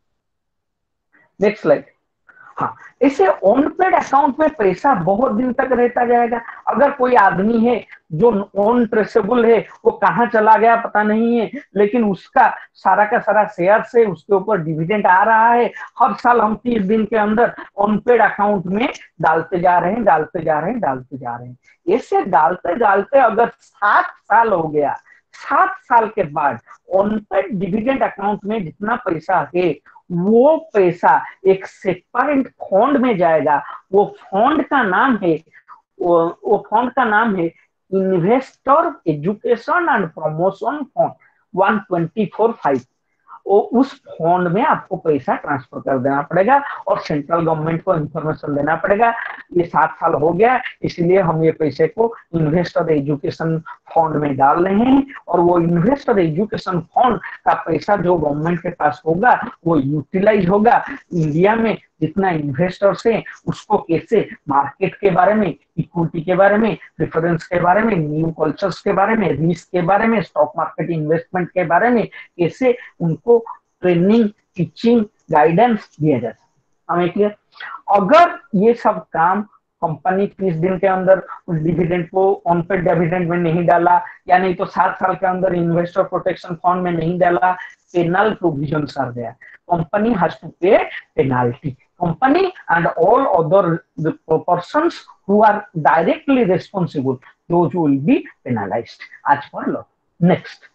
next slide. हाँ, इसे ऑनपेड अकाउंट में पैसा बहुत दिन तक रहता जाएगा। अगर कोई आदमी है जो ऑन ट्रेसेबल है, वो कहाँ चला गया पता नहीं है, लेकिन उसका सारा का सारा शेयर से उसके ऊपर डिविडेंड आ रहा है, हर साल हम तीस दिन के अंदर ऑनपेड अकाउंट में डालते जा रहे हैं डालते जा रहे हैं डालते जा रहे हैं। ऐसे डालते डालते अगर सात साल हो गया, सात साल के बाद ऑनपेड डिविडेंड अकाउंट में जितना पैसा है वो पैसा एक सेपरेट फंड में जाएगा। वो फंड का नाम है वो, वो फंड का नाम है investor education and promotion fund one twenty four five. उस फंड में आपको पैसा ट्रांसफर कर देना पड़ेगा और सेंट्रल गवर्नमेंट को इंफॉर्मेशन देना पड़ेगा ये सात साल हो गया, इसलिए हम ये पैसे को इन्वेस्टर एजुकेशन फंड में डाल रहे हैं और वो इन्वेस्टर एजुकेशन फंड का पैसा जो गवर्नमेंट के पास होगा वो यूटिलाइज होगा। इंडिया में जितना इन्वेस्टर्स हैं उसको कैसे मार्केट के बारे में, इक्विटी के बारे में, प्रेफरेंस के बारे में, न्यू कल्चर्स के बारे में, रिस्क के बारे में, स्टॉक मार्केट इन्वेस्टमेंट के बारे में कैसे उनको ट्रेनिंग, टीचिंग, गाइडेंस दिया जाता है। हमें क्लियर? अगर ये सब काम कंपनी तीस दिन के अंदर उस डिविडेंड को ऑन पेड डिविडेंड में नहीं डाला या नहीं तो सात साल के अंदर इन्वेस्टर प्रोटेक्शन फंड में नहीं डाला, पेनल प्रोविजन आ गया, company has to pay penalty. Company and all other persons who are directly responsible those will be penalized as per law. Next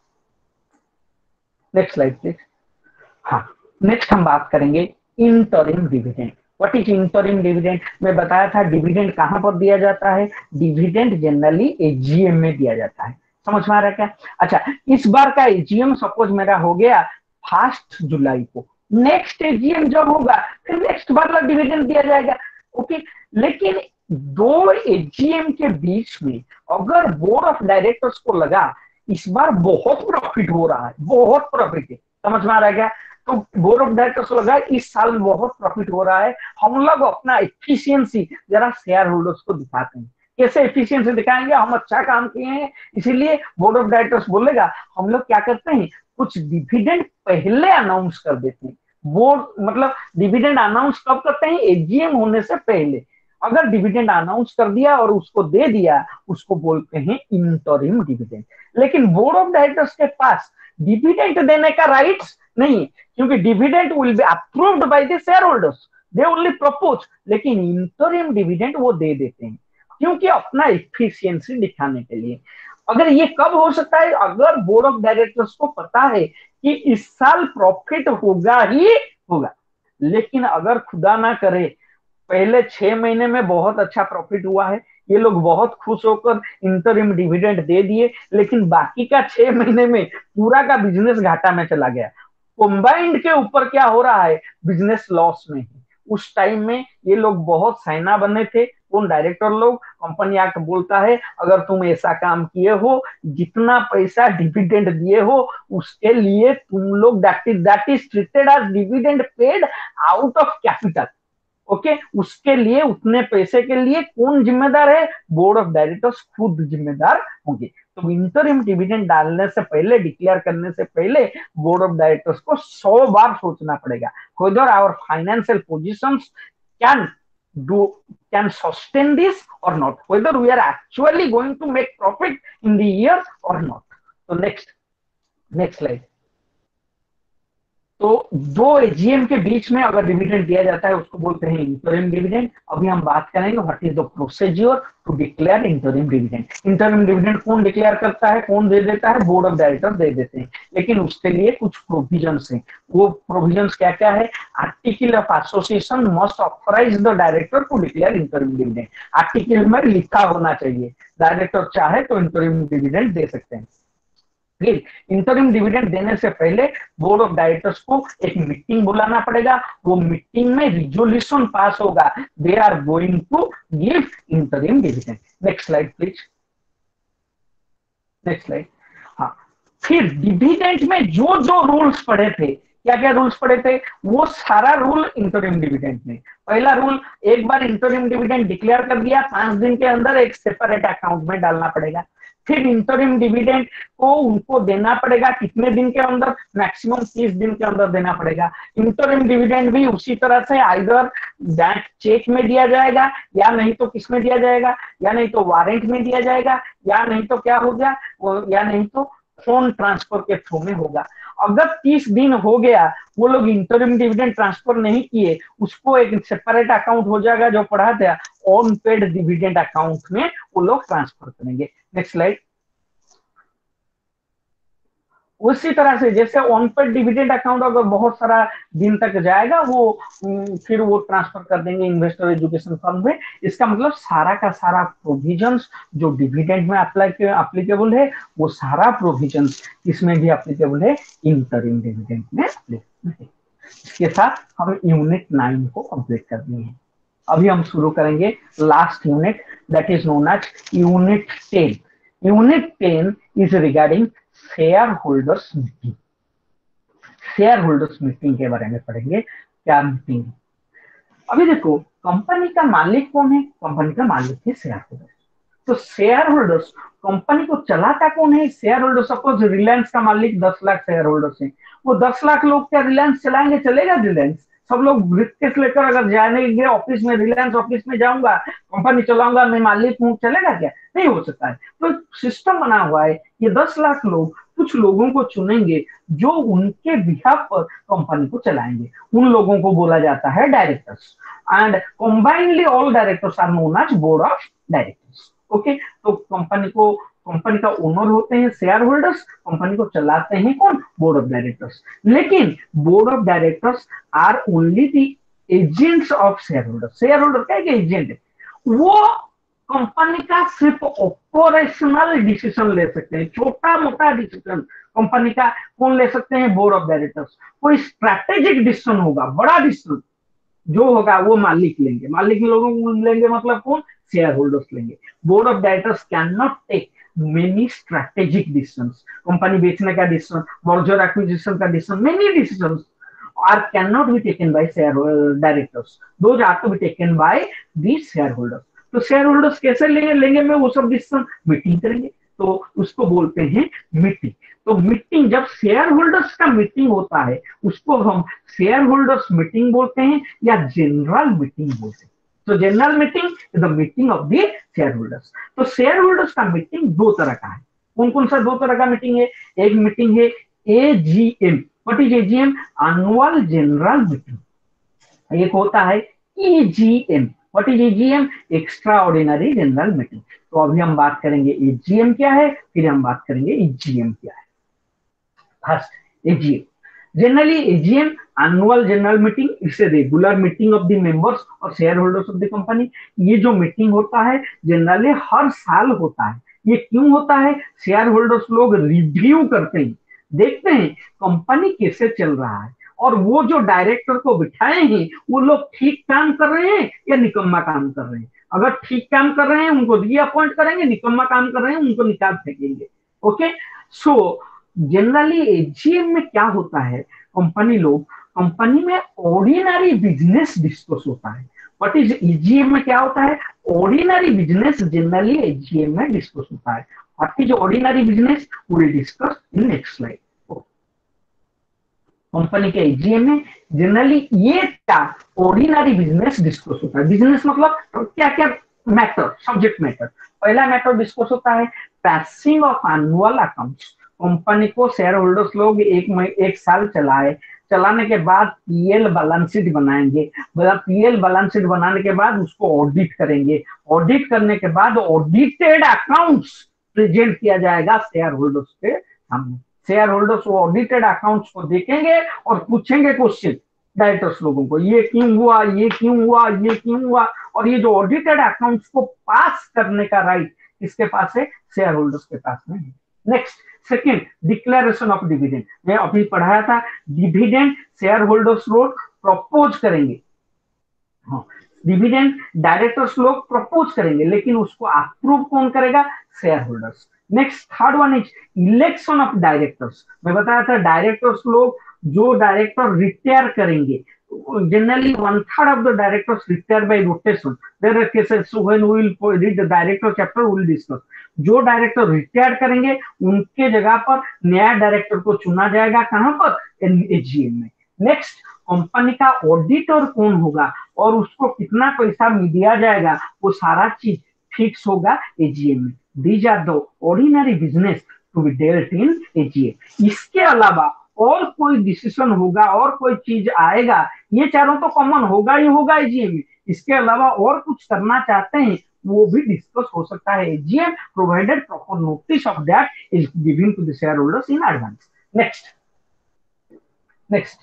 next slide please. हाँ, नेक्स्ट हम बात करेंगे interim dividend. What is interim dividend? मैं बताया था dividend कहां पर दिया जाता है। डिविडेंड जनरली एजीएम में दिया जाता है। समझ में आ रहा है क्या? अच्छा, इस बार का एजीएम सपोज मेरा हो गया फर्स्ट जुलाई को, नेक्स्ट एजीएम जब होगा फिर नेक्स्ट वाला डिविडेंड दिया जाएगा। ओके, लेकिन दो एजीएम के बीच में अगर बोर्ड ऑफ डायरेक्टर्स को लगा इस बार बहुत प्रॉफिट हो रहा है, बहुत प्रॉफिट है, समझ में आ रहा है क्या, तो बोर्ड ऑफ डायरेक्टर्स को लगा इस साल में बहुत प्रॉफिट हो रहा है, हम लोग अपना एफिशिएंसी जरा शेयर होल्डर्स को दिखाते हैं। कैसे एफिशिएंसी दिखाएंगे? हम अच्छा काम किए हैं इसीलिए बोर्ड ऑफ डायरेक्टर्स बोलेगा हम लोग क्या करते हैं, कुछ डिविडेंड पहले अनाउंस कर देते हैं। बोर्ड मतलब डिविडेंड अनाउंस कब करते हैं? एजीएम होने से पहले। अगर डिविडेंड अनाउंस कर दिया और उसको दे दिया, उसको बोलते हैं इंटरिम डिविडेंड। लेकिन बोर्ड ऑफ डायरेक्टर्स के पास डिविडेंड देने का राइट्स नहीं है, क्योंकि dividend will be approved by the share holders, they only propose. लेकिन इंटरिम डिविडेंड वो दे देते हैं क्योंकि अपना एफिशिएंसी दिखाने के लिए। अगर ये कब हो सकता है? अगर बोर्ड ऑफ डायरेक्टर्स को पता है कि इस साल प्रॉफिट होगा ही होगा, लेकिन अगर खुदा ना करे पहले छह महीने में बहुत अच्छा प्रॉफिट हुआ है, ये लोग बहुत खुश होकर इंटरिम डिविडेंड दे दिए, लेकिन बाकी का छह महीने में पूरा का बिजनेस घाटा में चला गया, कंबाइंड के ऊपर क्या हो रहा है, बिजनेस लॉस में है। उस टाइम में ये लोग बहुत सैना बने थे, कौन? डायरेक्टर लोग। कंपनी एक्ट बोलता है अगर तुम ऐसा काम किए हो, जितना पैसा डिविडेंड दिए हो उसके लिए तुम लोग that is that is treated as dividend paid out of capital. Okay okay? उसके लिए उतने पैसे के लिए कौन जिम्मेदार है? बोर्ड ऑफ डायरेक्टर्स खुद जिम्मेदार होंगे। तो इंटरिम डिविडेंड डालने से पहले, डिक्लेयर करने से पहले बोर्ड ऑफ डायरेक्टर्स को सौ बार सोचना पड़ेगा whether our financial positions can do can sustain this or not, whether we are actually going to make profit in the year or not. So next next slide. तो दो AGM के बीच में अगर डिविडेंड दिया जाता है उसको बोलते हैं इंटरिम डिविडेंड। अभी हम बात करेंगे what is the procedure to declare interim dividend. Interim dividend कौन डिक्लेयर करता है, कौन दे देता है? बोर्ड ऑफ डायरेक्टर दे देते हैं, लेकिन उसके लिए कुछ प्रोविजंस हैं। वो प्रोविजंस क्या क्या है? Article of association must authorize the director to declare interim dividend. Article में लिखा होना चाहिए, डायरेक्टर चाहे तो इंटरिम डिविडेंड दे सकते हैं। इंटरिम डिविडेंड देने से पहले बोर्ड ऑफ डायरेक्टर्स को एक मीटिंग बुलाना पड़ेगा, वो मीटिंग में रिजोल्यूशन पास होगा, they are going to give interim dividend. Next slide please, next slide. हाँ, फिर डिविडेंड में जो जो रूल्स पढ़े थे, क्या क्या रूल्स पढ़े थे, वो सारा रूल इंटरिम डिविडेंड में। पहला रूल, एक बार इंटरिम डिविडेंड डिक्लेयर कर दिया, पांच दिन के अंदर एक सेपरेट अकाउंट में डालना पड़ेगा। फिर इंटरिम डिविडेंड को उनको देना पड़ेगा कितने दिन के अंदर? मैक्सिमम तीस दिन के अंदर देना पड़ेगा। इंटरिम डिविडेंड भी उसी तरह से आइदर बैंक चेक में दिया जाएगा, या नहीं तो किस में दिया जाएगा, या नहीं तो वारंट में दिया जाएगा, या नहीं तो क्या हो गया, या नहीं तो फोन ट्रांसफर के थ्रू में होगा। अगर तीस दिन हो गया वो लोग इंटरिम डिविडेंड ट्रांसफर नहीं किए, उसको एक सेपरेट अकाउंट हो जाएगा जो पढ़ा था ऑन पेड डिविडेंड अकाउंट में वो लोग ट्रांसफर करेंगे। Next slide. उसी तरह से जैसे ऑन पेड डिविडेंड अकाउंट अगर बहुत सारा दिन तक जाएगा वो फिर वो ट्रांसफर कर देंगे इन्वेस्टर एजुकेशन फंड में। इसका मतलब सारा का सारा प्रोविजंस जो डिविडेंड में अप्लाई एप्लीकेबल है वो सारा प्रोविजंस इसमें भी एप्लीकेबल है, इंटरिम डिविडेंड में एप्लीकेबल है। इसके साथ हम यूनिट नाइन को कंप्लीट कर दिए हैं। अभी हम शुरू करेंगे last unit, that is known as unit ten. Unit ten is regarding share holders meeting. Share holders meeting के बारे में पढ़ेंगे, क्या मीटिंग। अभी देखो कंपनी का मालिक कौन है, कंपनी का मालिक है शेयर होल्डर्स। तो शेयर होल्डर्स, कंपनी को चलाता कौन है, शेयर होल्डर। सपोज रिलायंस का मालिक दस लाख शेयर होल्डर्स हैं, वो दस लाख लोग क्या रिलायंस चलाएंगे, चलेगा रिलायंस? सब लोग ब्रीफकेस लेकर अगर जाने ऑफिस में, रिलायंस ऑफिस में जाऊंगा, कंपनी चलाऊंगा, मैं मालिक हूँ, चलेगा क्या? नहीं हो सकता है। तो सिस्टम बना हुआ है, ये दस लाख लोग कुछ लोगों को चुनेंगे जो उनके बिहाफ पर कंपनी को चलाएंगे, उन लोगों को बोला जाता है directors. And combinely all directors are known as board of directors. Okay, तो कंपनी को, कंपनी का ओनर होते हैं शेयर होल्डर्स, कंपनी को चलाते हैं कौन, बोर्ड ऑफ डायरेक्टर्स। लेकिन board of directors are only the agents of share holder. Share holder क्या है, एजेंट है, वो कंपनी का सिर्फ ऑपरेशनल डिसीजन ले सकते हैं, छोटा मोटा डिसीजन कंपनी का कौन ले सकते हैं, बोर्ड ऑफ डायरेक्टर्स। कोई स्ट्रैटेजिक डिसीजन होगा, बड़ा डिसीजन जो होगा वो मालिक लेंगे, मालिक लोगों लेंगे, मतलब कौन, शेयर होल्डर्स लेंगे। Board of directors can not take many strategic decisions, company बेचने का डिसीजन, मर्जर एक्विजिशन का decision, many decisions are can not be taken by share directors, those are to be taken by the share holders. तो share holders कैसे लेंगे लेंगे में वो सब डिसीजन, मीटिंग करेंगे, तो उसको बोलते हैं मीटिंग। तो मीटिंग, जब शेयर होल्डर्स का मीटिंग होता है उसको हम शेयर होल्डर्स मीटिंग बोलते हैं या जनरल मीटिंग बोलते हैं। तो general meeting is the meeting of the share holders. तो शेयर होल्डर्स का मीटिंग दो तरह का है। कौन कौन सा दो तरह का मीटिंग है? एक मीटिंग है AGM. What is AGM? Annual general meeting. एक होता है EGM. What is AGM? Extraordinary general meeting. तो अभी हम बात करेंगे एजीएम क्या है, फिर हम बात करेंगे ईजीएम क्या है। First AGM. Generally AGM annual general meeting, इससे regular meeting of the members और share holders of the company. ये जो मीटिंग होता है जनरली हर साल होता है। ये क्यों होता है? शेयर होल्डर्स लोग रिव्यू करते हैं, देखते हैं कंपनी कैसे चल रहा है, और वो जो डायरेक्टर को बिठाए हैं वो लोग ठीक काम कर रहे हैं या निकम्मा काम कर रहे हैं। अगर ठीक काम कर रहे हैं उनको री अपॉइंट करेंगे, निकम्मा काम कर रहे हैं उनको निकाल फेंकेंगे। ओके, सो जनरली एजीएम में क्या होता है, कंपनी लोग, कंपनी में ऑर्डिनरी बिजनेस डिस्कस होता है। व्हाट इज एजीएम में क्या होता है? ऑर्डिनरी बिजनेस जनरली एजीएम में डिस्कस होता है। What is ordinary business, we will discuss in next slide. Company के एजीएम में जनरली ये क्या ऑर्डिनरी बिजनेस डिस्कस होता है। बिजनेस मतलब क्या क्या मैटर, सब्जेक्ट मैटर। पहला मैटर डिस्कस होता है passing of annual accounts. Company को शेयर होल्डर्स लोग एक एक साल चलाए, चलाने के बाद पीएल बैलेंस शीट बनाएंगे, पीएल बैलेंस शीट बनाने के बाद उसको ऑडिट करेंगे, ऑडिट करने के बाद ऑडिटेड अकाउंट्स प्रेजेंट किया जाएगा शेयर होल्डर्स के सामने। शेयर होल्डर्स वो ऑडिटेड अकाउंट्स को देखेंगे और पूछेंगे क्वेश्चन डायरेक्टर्स लोगों को, ये क्यों हुआ, ये क्यों हुआ, ये क्यों हुआ। और ये जो ऑडिटेड अकाउंट्स को पास करने का राइट किसके पास है? शेयर होल्डर्स के पास में है। Next, second, declaration of dividend. मैं अभी पढ़ाया था, डिविडेंड शेयर होल्डर्स लोग प्रपोज करेंगे। हाँ, डिविडेंड डायरेक्टर्स लोग प्रपोज करेंगे, लेकिन उसको अप्रूव कौन करेगा? Share holders. Next, third one is election of directors. मैं बताया था डायरेक्टर्स लोग, जो डायरेक्टर रिटायर करेंगे, generally one third of the directors retire by rotation. There are cases, so when we will read the director chapter we will discuss. जो director retire करेंगे उनके जगह पर नया डायरेक्टर को चुना जाएगा, कहां पर? एजीएम में। नेक्स्ट, कंपनी का ऑडिटर कौन होगा और उसको कितना पैसा दिया जाएगा, वो सारा चीज फिक्स होगा एजीएम में। These are the ordinary business to be dealt in AGM. इसके अलावा और कोई डिसीजन होगा और कोई चीज आएगा, ये चारों तो कॉमन होगा ही होगा एजीएम में। इसके अलावा और कुछ करना चाहते हैं वो भी डिस्कस हो सकता है AGM, provided proper notice of that is given to the share holders in advance. Next next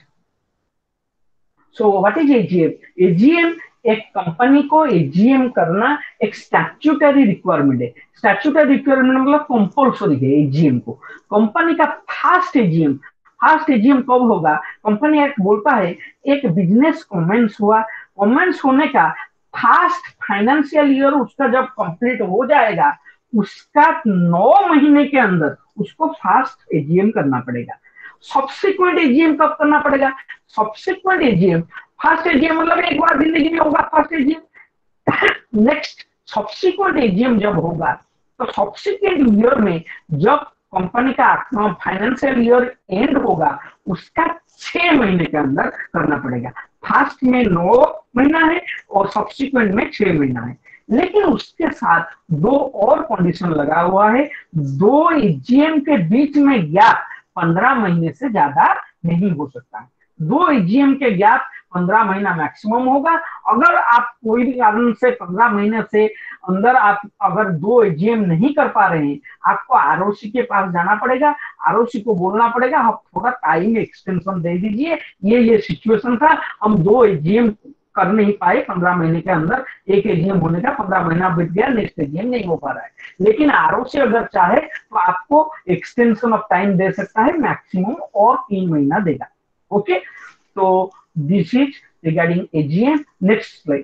so what is AGM? AGM एक कंपनी को एजीएम करना एक स्टैट्यूटरी रिक्वायरमेंट है। स्टैट्यूटरी रिक्वायरमेंट मतलब कंपल्सरी है एजीएम को। कंपनी का फास्ट एजीएम, फास्ट एजीएम कब होगा? कंपनी एक बोलता है एक बिजनेस कमेंस हुआ, कमेंस होने का फास्ट फाइनेंशियल ईयर उसका जब कंप्लीट हो जाएगा उसका नौ महीने के अंदर उसको फास्ट एजीएम करना पड़ेगा। सब्सिक्वेंट एजीएम कब करना पड़ेगा? सब्सिक्वेंट एजीएम, फास्ट एजीएम मतलब एक बार जिंदगी में होगा first AGM. Next subsequent AGM जब होगा तो सब्सिक्वेंट ईयर में जब कंपनी का फाइनेंशियल ईयर एंड होगा उसका छह महीने के अंदर करना पड़ेगा। फास्ट में नौ महीना है और सब्सिक्वेंट में छह महीना है, लेकिन उसके साथ दो और कंडीशन लगा हुआ है। दो एजीएम के बीच में गैप पंद्रह महीने से ज्यादा नहीं हो सकता। दो एजीएम के गैप पंद्रह महीना मैक्सिमम होगा। अगर आप कोई भी कारण से पंद्रह महीने से अंदर आप अगर दो एजीएम नहीं कर पा रहे हैं, आपको आरओसी के पास जाना पड़ेगा। आरओसी को बोलना पड़ेगा आप थोड़ा टाइम एक्सटेंशन दे दीजिए, ये ये सिचुएशन था, हम दो एजीएम कर नहीं पाए पंद्रह महीने के अंदर, एक एजीएम होने का पंद्रह महीना बीत गया, नेक्स्ट एजीएम नहीं हो पा रहा है। लेकिन आरओसी अगर चाहे तो आपको एक्सटेंशन ऑफ टाइम दे सकता है, मैक्सिमम और तीन महीना देगा। ओके, तो this is regarding AGM. Next slide.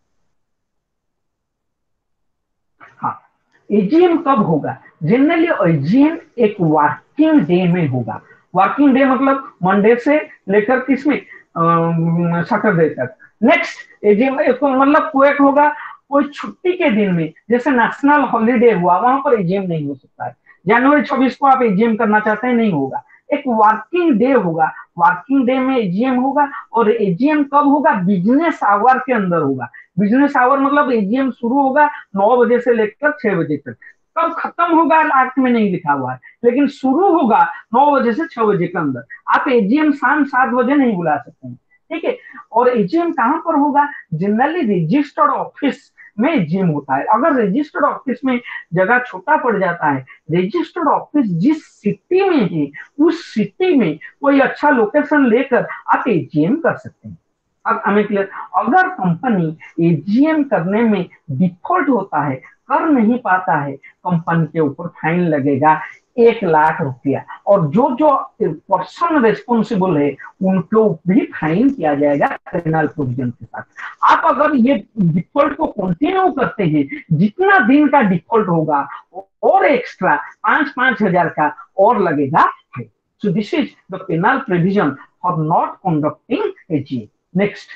हाँ, एजीएम कब होगा? जनरली एजीएम एक वर्किंग डे में होगा। वर्किंग डे मतलब मंडे से लेकर किसमें सैटरडे तक। नेक्स्ट एजीएम मतलब कोई होगा कोई छुट्टी के दिन में, जैसे नेशनल हॉलीडे हुआ वहां पर एजीएम नहीं हो सकता है। जनवरी छब्बीस को आप एजीएम करना चाहते हैं, नहीं होगा। एक वर्किंग डे होगा, वर्किंग डे में एजीएम होगा। और एजीएम कब होगा? बिजनेस आवर के अंदर होगा। बिजनेस आवर मतलब एजीएम शुरू होगा नौ बजे से लेकर छह बजे तक, कब खत्म होगा एक्ट में नहीं लिखा हुआ है, लेकिन शुरू होगा नौ बजे से छह बजे के अंदर। आप एजीएम शाम सात बजे नहीं बुला सकते हैं, ठीक है। और एजीएम कहां पर होगा? जनरली रजिस्टर्ड ऑफिस में एजीएम होता है। अगर रजिस्टर्ड ऑफिस में जगह छोटा पड़ जाता है, रजिस्टर्ड ऑफिस जिस सिटी में है उस सिटी में कोई अच्छा लोकेशन लेकर आप एजीएम कर सकते हैं। अब हमें क्लियर, अगर कंपनी एजीएम करने में डिफॉल्ट होता है, कर नहीं पाता है, कंपनी के ऊपर फाइन लगेगा एक लाख रुपया। और जो जो पर्सन रेस्पॉन्सिबल है उनको भी फाइन किया जाएगा पेनल प्रोविजन के साथ। आप अगर ये डिफॉल्ट को कंटिन्यू करते हैं, जितना दिन का डिफॉल्ट होगा और एक्स्ट्रा पांच पांच हजार का और लगेगा। So this is the penal provision for not conducting AGM. Next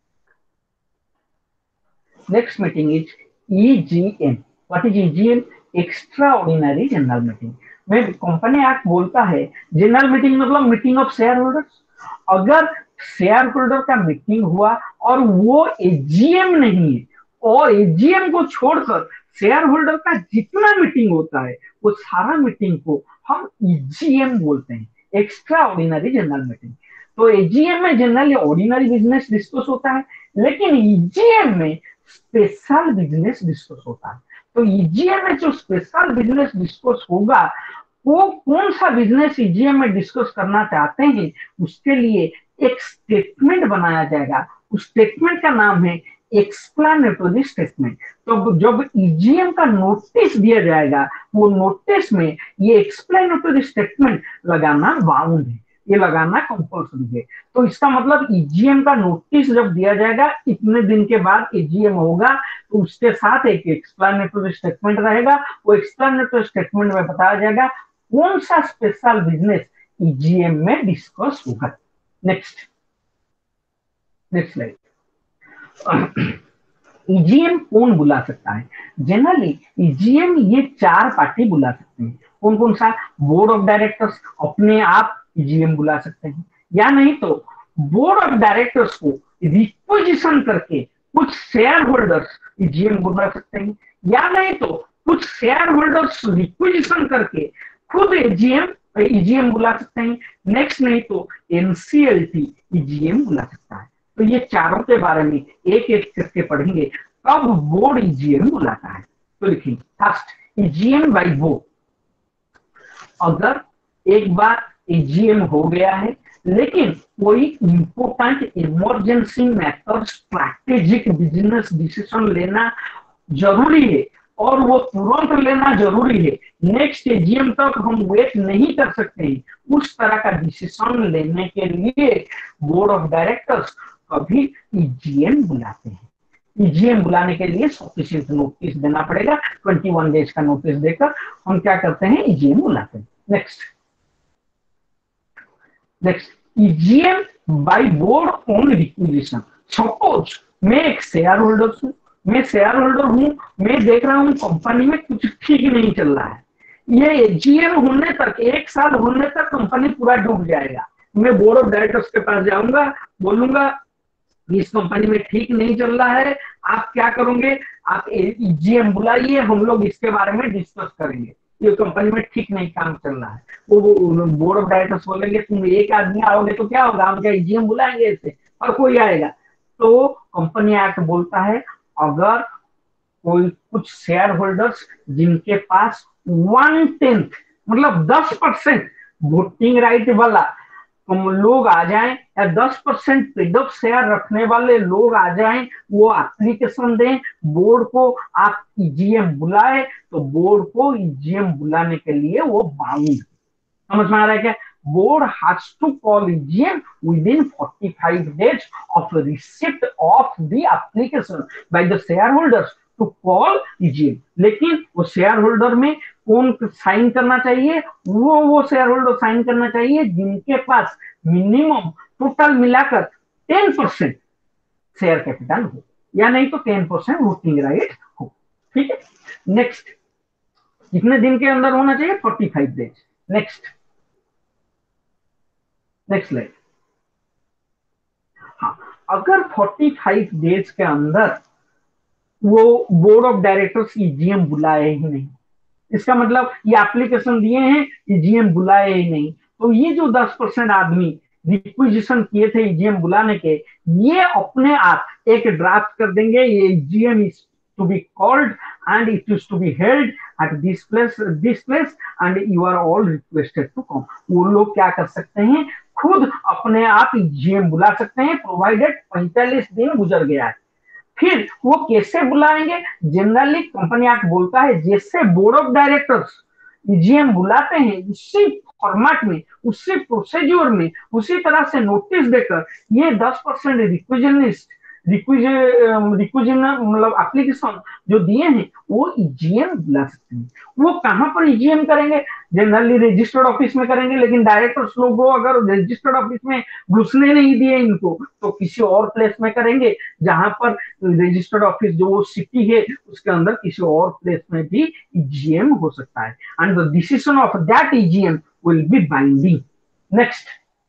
next meeting is EGM. What is EGM? Extraordinary general meeting में कंपनी एक्ट बोलता है जनरल मीटिंग मतलब मीटिंग ऑफ शेयर होल्डर्स। अगर शेयर होल्डर का meeting हुआ और वो AGM नहीं है, और एजीएम को छोड़कर शेयर होल्डर का जितना मीटिंग होता है वो सारा मीटिंग को हम ईजीएम बोलते हैं, एक्स्ट्रा ऑर्डिनरी जनरल मीटिंग। तो एजीएम में जनरली ऑर्डिनरी बिजनेस डिस्कस होता है, लेकिन ईजीएम में स्पेशल बिजनेस डिस्कस होता है। तो ईजीएम में जो स्पेशल बिजनेस डिस्कस होगा, वो कौन सा बिजनेस ईजीएम में डिस्कस करना चाहते हैं, उसके लिए एक स्टेटमेंट बनाया जाएगा। उस स्टेटमेंट का नाम है एक्सप्लेनेटरी स्टेटमेंट। तो जब ईजीएम का नोटिस दिया जाएगा, वो नोटिस में ये एक्सप्लेनेटरी स्टेटमेंट लगाना बाउंड है, ये लगाना कंपल्सरी है। तो इसका मतलब ईजीएम का नोटिस जब दिया जाएगा, इतने दिन के बाद एजीएम होगा, तो उसके साथ एक एक्सप्लेनेटरी स्टेटमेंट रहेगा। वो एक्सप्लेनेटरी स्टेटमेंट में बताया जाएगा कौन सा स्पेशल बिजनेस ईजीएम में डिस्कस होगा। Next next slide. ईजीएम कौन बुला सकता है? जनरली ईजीएम ये चार पार्टी बुला सकते हैं। कौन कौन सा? बोर्ड ऑफ डायरेक्टर्स अपने आप ईजीएम बुला सकते हैं, या नहीं तो बोर्ड ऑफ डायरेक्टर्स को रिक्विजिशन करके कुछ शेयर होल्डर्स ईजीएम बुला सकते हैं, या नहीं तो कुछ शेयर होल्डर्स रिक्विजिशन करके खुद एजीएम ईजीएम बुला सकते हैं। नेक्स्ट नहीं तो एनसीएलटी ईजीएम बुला सकता है। तो ये चारों के बारे में एक एक करके पढ़ेंगे कब बोर्ड ईजीएम बुलाता है। तो लिखिए फर्स्ट ईजीएम बाय बोर्ड। अगर एक बार एजीएम हो गया है, लेकिन कोई important emergency matter strategic business decision लेना जरूरी है और वो तुरंत लेना जरूरी है, नेक्स्ट एजीएम तक हम वेट नहीं कर सकते हैं, उस तरह का डिसीजन लेने के लिए बोर्ड ऑफ डायरेक्टर्स कभी ईजीएम बुलाते हैं। ईजीएम बुलाने के लिए सफिशिएंट नोटिस देना पड़ेगा। इक्कीस डेज का नोटिस देकर हम क्या करते हैं, ईजीएम बुलाते हैं। Next next EGM by board on requisition. Suppose मैं एक शेयर होल्डर हूं, मैं शेयर होल्डर हूं, मैं देख रहा हूं कंपनी में कुछ ठीक नहीं चल रहा है, ये ईजीएम होने तक, एक साल होने तक कंपनी पूरा डूब जाएगा। मैं बोर्ड ऑफ डायरेक्टर्स के पास जाऊंगा, बोलूंगा इस कंपनी में ठीक नहीं चल रहा है, आप क्या करोगे, आप ईजीएम बुलाइए, हम लोग इसके बारे में डिस्कस करेंगे, ये कंपनी में ठीक नहीं काम चल रहा है। वो बोर्ड ऑफ डायरेक्टर्स बोलेंगे तुम एक आदमी आओगे तो क्या होगा, हम क्या ईजीएम बुलाएंगे इससे और कोई आएगा। तो कंपनी एक्ट बोलता है अगर कोई कुछ शेयर होल्डर्स जिनके पास वन टेंथ मतलब दस परसेंट वोटिंग राइट वाला हम लोग आ जाएं, या दस परसेंट पेड ऑफ शेयर रखने वाले लोग आ जाएं, वो एप्लीकेशन दें बोर्ड को, आप ईजीएम बुलाए, तो बोर्ड को ईजीएम बुलाने के लिए वो बाउंड। समझ में आ रहा है क्या? Board has to call EGM within forty-five days of receipt of the application by the shareholders to call EGM. लेकिन वो शेयर होल्डर में कौन साइन करना चाहिए, वो वो शेयर होल्डर साइन करना चाहिए जिनके पास मिनिमम टोटल मिलाकर टेन परसेंट शेयर कैपिटल हो, या नहीं तो टेन परसेंट वोटिंग राइट हो। ठीक है, नेक्स्ट कितने दिन के अंदर होना चाहिए, पैंतालीस डेज। Next next slide. हाँ, अगर पैंतालीस डेज के अंदर वो बोर्ड ऑफ डायरेक्टर्स ईजीएम बुलाए ही नहीं, इसका मतलब ये एप्लीकेशन दिए हैं ईजीएम बुलाए ही नहीं, तो ये जो दस परसेंट आदमी रिक्विजिशन किए थे ईजीएम बुलाने के, ये अपने आप एक ड्राफ्ट कर देंगे, ये EGM is to be called and it is to be held at this place this place and you are all requested to come. वो लोग क्या कर सकते हैं, खुद अपने आप ईजीएम बुला सकते हैं, प्रोवाइडेड पैंतालीस दिन गुजर गया है। फिर वो कैसे बुलाएंगे, जनरली कंपनी एक्ट बोलता है जैसे बोर्ड ऑफ डायरेक्टर्स ईजीएम बुलाते हैं उसी फॉर्मेट में, उसी प्रोसीड्यूर में, उसी तरह से नोटिस देकर ये दस परसेंट रिक्विजनिस्ट रिक्विजन मतलब एप्लीकेशन जो दिए हैं वो ईजीएम बुला सकते हैं। वो कहां पर ईजीएम करेंगे, जनरली रजिस्टर्ड ऑफिस में करेंगे, लेकिन डायरेक्टर्स लोग को अगर रजिस्टर्ड ऑफिस में घुसने नहीं दिए इनको, तो किसी और प्लेस में करेंगे जहां पर रजिस्टर्ड ऑफिस जो वो सिटी है उसके अंदर किसी और प्लेस में भी ईजीएम हो सकता है, and the decision of that EGM will be binding. Next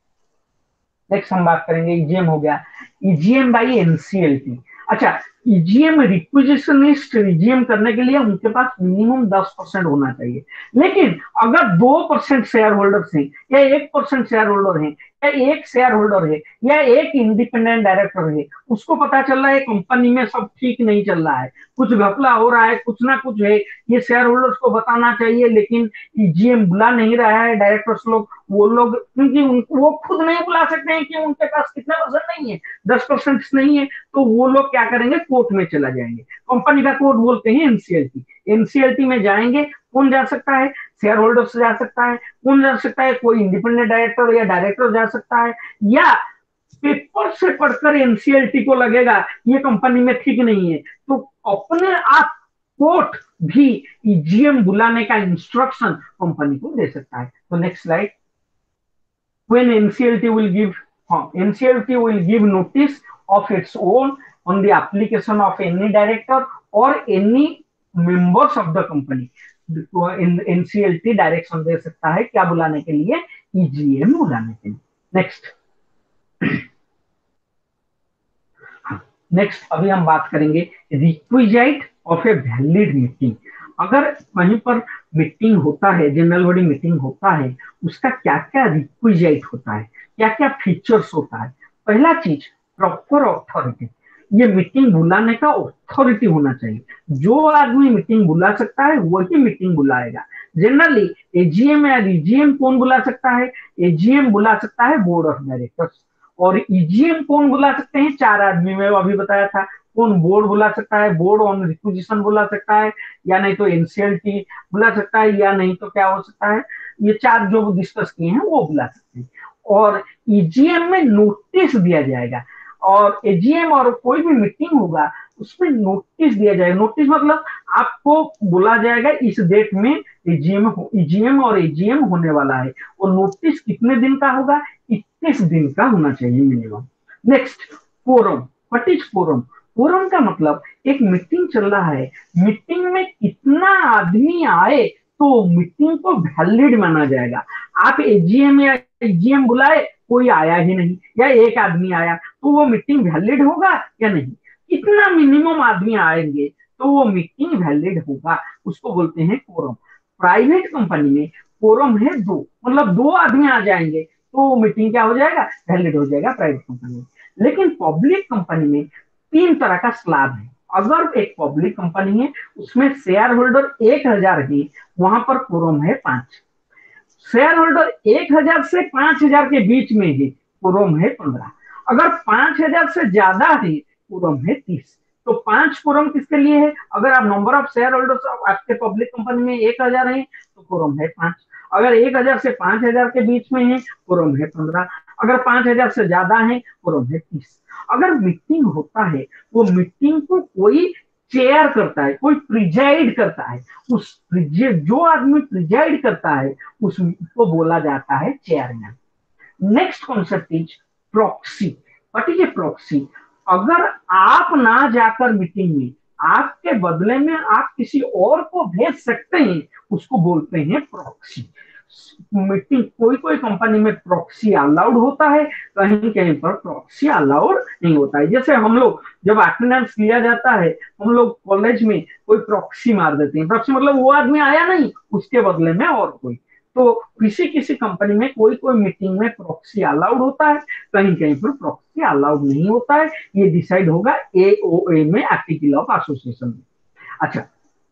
next हम बात करेंगे, ईजीएम हो गया, ईजीएम बाई एनसीएलटी। अच्छा, ईजीएम रिक्विजिशनिस्ट ईजीएम करने के लिए उनके पास मिनिमम दस परसेंट होना चाहिए, लेकिन अगर दो परसेंट शेयर होल्डर्स हैं या एक परसेंट शेयर होल्डर हैं या एक शेयर होल्डर है या एक इंडिपेंडेंट डायरेक्टर है, उसको पता चल रहा है कंपनी में सब ठीक नहीं चल रहा है, कुछ घपला हो रहा है, कुछ ना कुछ है, ये शेयर होल्डर्स को बताना चाहिए, लेकिन ईजीएम बुला नहीं रहा है डायरेक्टर्स लोग, वो लोग क्योंकि वो खुद नहीं बुला सकते हैं कि उनके पास कितना परसेंट नहीं है, दस परसेंट नहीं है, तो वो लोग क्या करेंगे, कोर्ट में चला जाएंगे। कंपनी का कोर्ट बोलते हैं एनसीएलटी। एनसीएलटी में जाएंगे, कौन जा सकता है, शेयर होल्डर्स जा सकता है, कौन जा सकता है, कोई इंडिपेंडेंट डायरेक्टर या डायरेक्टर जा सकता है, या पेपर से पढ़कर एनसीएलटी को लगेगा ये कंपनी में ठीक नहीं है, तो अपने आप कोर्ट भी ईजीएम बुलाने का इंस्ट्रक्शन कंपनी को दे सकता है। तो next slide. When NCLT will give हाँ, NCLT will give notice of its own on the application of any director or any members of the company। NCLT direction दे सकता है क्या बुलाने के लिए, ईजीएम बुलाने के लिए। नेक्स्ट नेक्स्ट अभी हम बात करेंगे requisite of a valid meeting. अगर कहीं पर मीटिंग होता है, जनरल बॉडी मीटिंग होता है, उसका क्या क्या रिक्विजाइट होता है, क्या क्या फीचर्स होता है। पहला चीज प्रॉपर अथॉरिटी, ये मीटिंग बुलाने का अथॉरिटी होना चाहिए, जो आदमी मीटिंग बुला सकता है वही मीटिंग बुलाएगा। जनरली एजीएम या ईजीएम कौन बुला सकता है, एजीएम बुला सकता है बोर्ड ऑफ डायरेक्टर्स, और ईजीएम कौन बुला सकते हैं, चार आदमी में अभी बताया था, कौन बोर्ड बुला सकता है, बोर्ड ऑन रिक्विजिशन बुला सकता है, या नहीं तो एनसीएलटी बुला सकता है, या नहीं तो क्या हो सकता है, ये चार जो डिस्कस किए हैं वो बुला सकते हैं। और ईजीएम में नोटिस दिया जाएगा, और एजीएम और कोई भी मीटिंग होगा उसमें नोटिस दिया जाएगा। नोटिस मतलब आपको बोला जाएगा इस डेट में एजीएम ईजीएम और एजीएम होने वाला है, और नोटिस कितने दिन का होगा, इक्कीस दिन का होना चाहिए minimum. Next, quorum. What is quorum? Quorum का मतलब एक मीटिंग चल रहा है, मीटिंग में कितना आदमी आए तो मीटिंग को वैलिड माना जाएगा। आप एजीएम या एजीएम बुलाए, कोई आया ही नहीं या एक आदमी आया, तो वो मीटिंग वैलिड होगा या नहीं? कितना मिनिमम आदमी आएंगे तो वो मीटिंग वैलिड होगा, उसको बोलते हैं कोरम। प्राइवेट कंपनी में कोरम है दो, मतलब दो आदमी आ जाएंगे तो वो मीटिंग क्या हो जाएगा, वैलिड हो जाएगा प्राइवेट कंपनी में। लेकिन पब्लिक कंपनी में तीन तरह का स्लैब है। अगर एक पब्लिक कंपनी है उसमें शेयर होल्डर एक हजार है, वहां पर कोरम है पांच। शेयर होल्डर एक हजार से पांच हजार के बीच में है, कोरम है पंद्रह। अगर पांच हजार से ज्यादा है, कोरम है तीस। तो पांच कोरम किसके लिए है? अगर आप नंबर ऑफ शेयर होल्डर्स आपके पब्लिक कंपनी में एक हजार है तो कोरम है पांच। अगर एक हजार से पांच हजार के बीच में है, कोरम है पंद्रह। अगर पांच हजार से ज्यादा है, कोरम है तीस। अगर मीटिंग होता है, वो मीटिंग को कोई चेयर करता है, कोई प्रिजाइड करता है, उस जो आदमी प्रिजाइड करता है उसको बोला जाता है chairman. Next concept is proxy. What is a proxy? अगर आप ना जाकर मीटिंग में, आपके बदले में आप किसी और को भेज सकते हैं, उसको बोलते हैं प्रॉक्सी। मीटिंग कोई कोई कंपनी में प्रॉक्सी अलाउड होता है, कहीं कहीं पर प्रॉक्सी अलाउड नहीं होता है। जैसे हम लोग जब अटेंडेंस लिया जाता है, हम लोग कॉलेज में कोई प्रॉक्सी मार देते हैं। प्रॉक्सी मतलब वो आदमी आया नहीं, उसके बदले में और कोई। तो किसी किसी कंपनी में कोई कोई मीटिंग में प्रॉक्सी अलाउड होता है, कहीं कहीं पर प्रॉक्सी अलाउड नहीं होता है। ये डिसाइड होगा एओए में, आर्टिकल ऑफ एसोसिएशन में। अच्छा,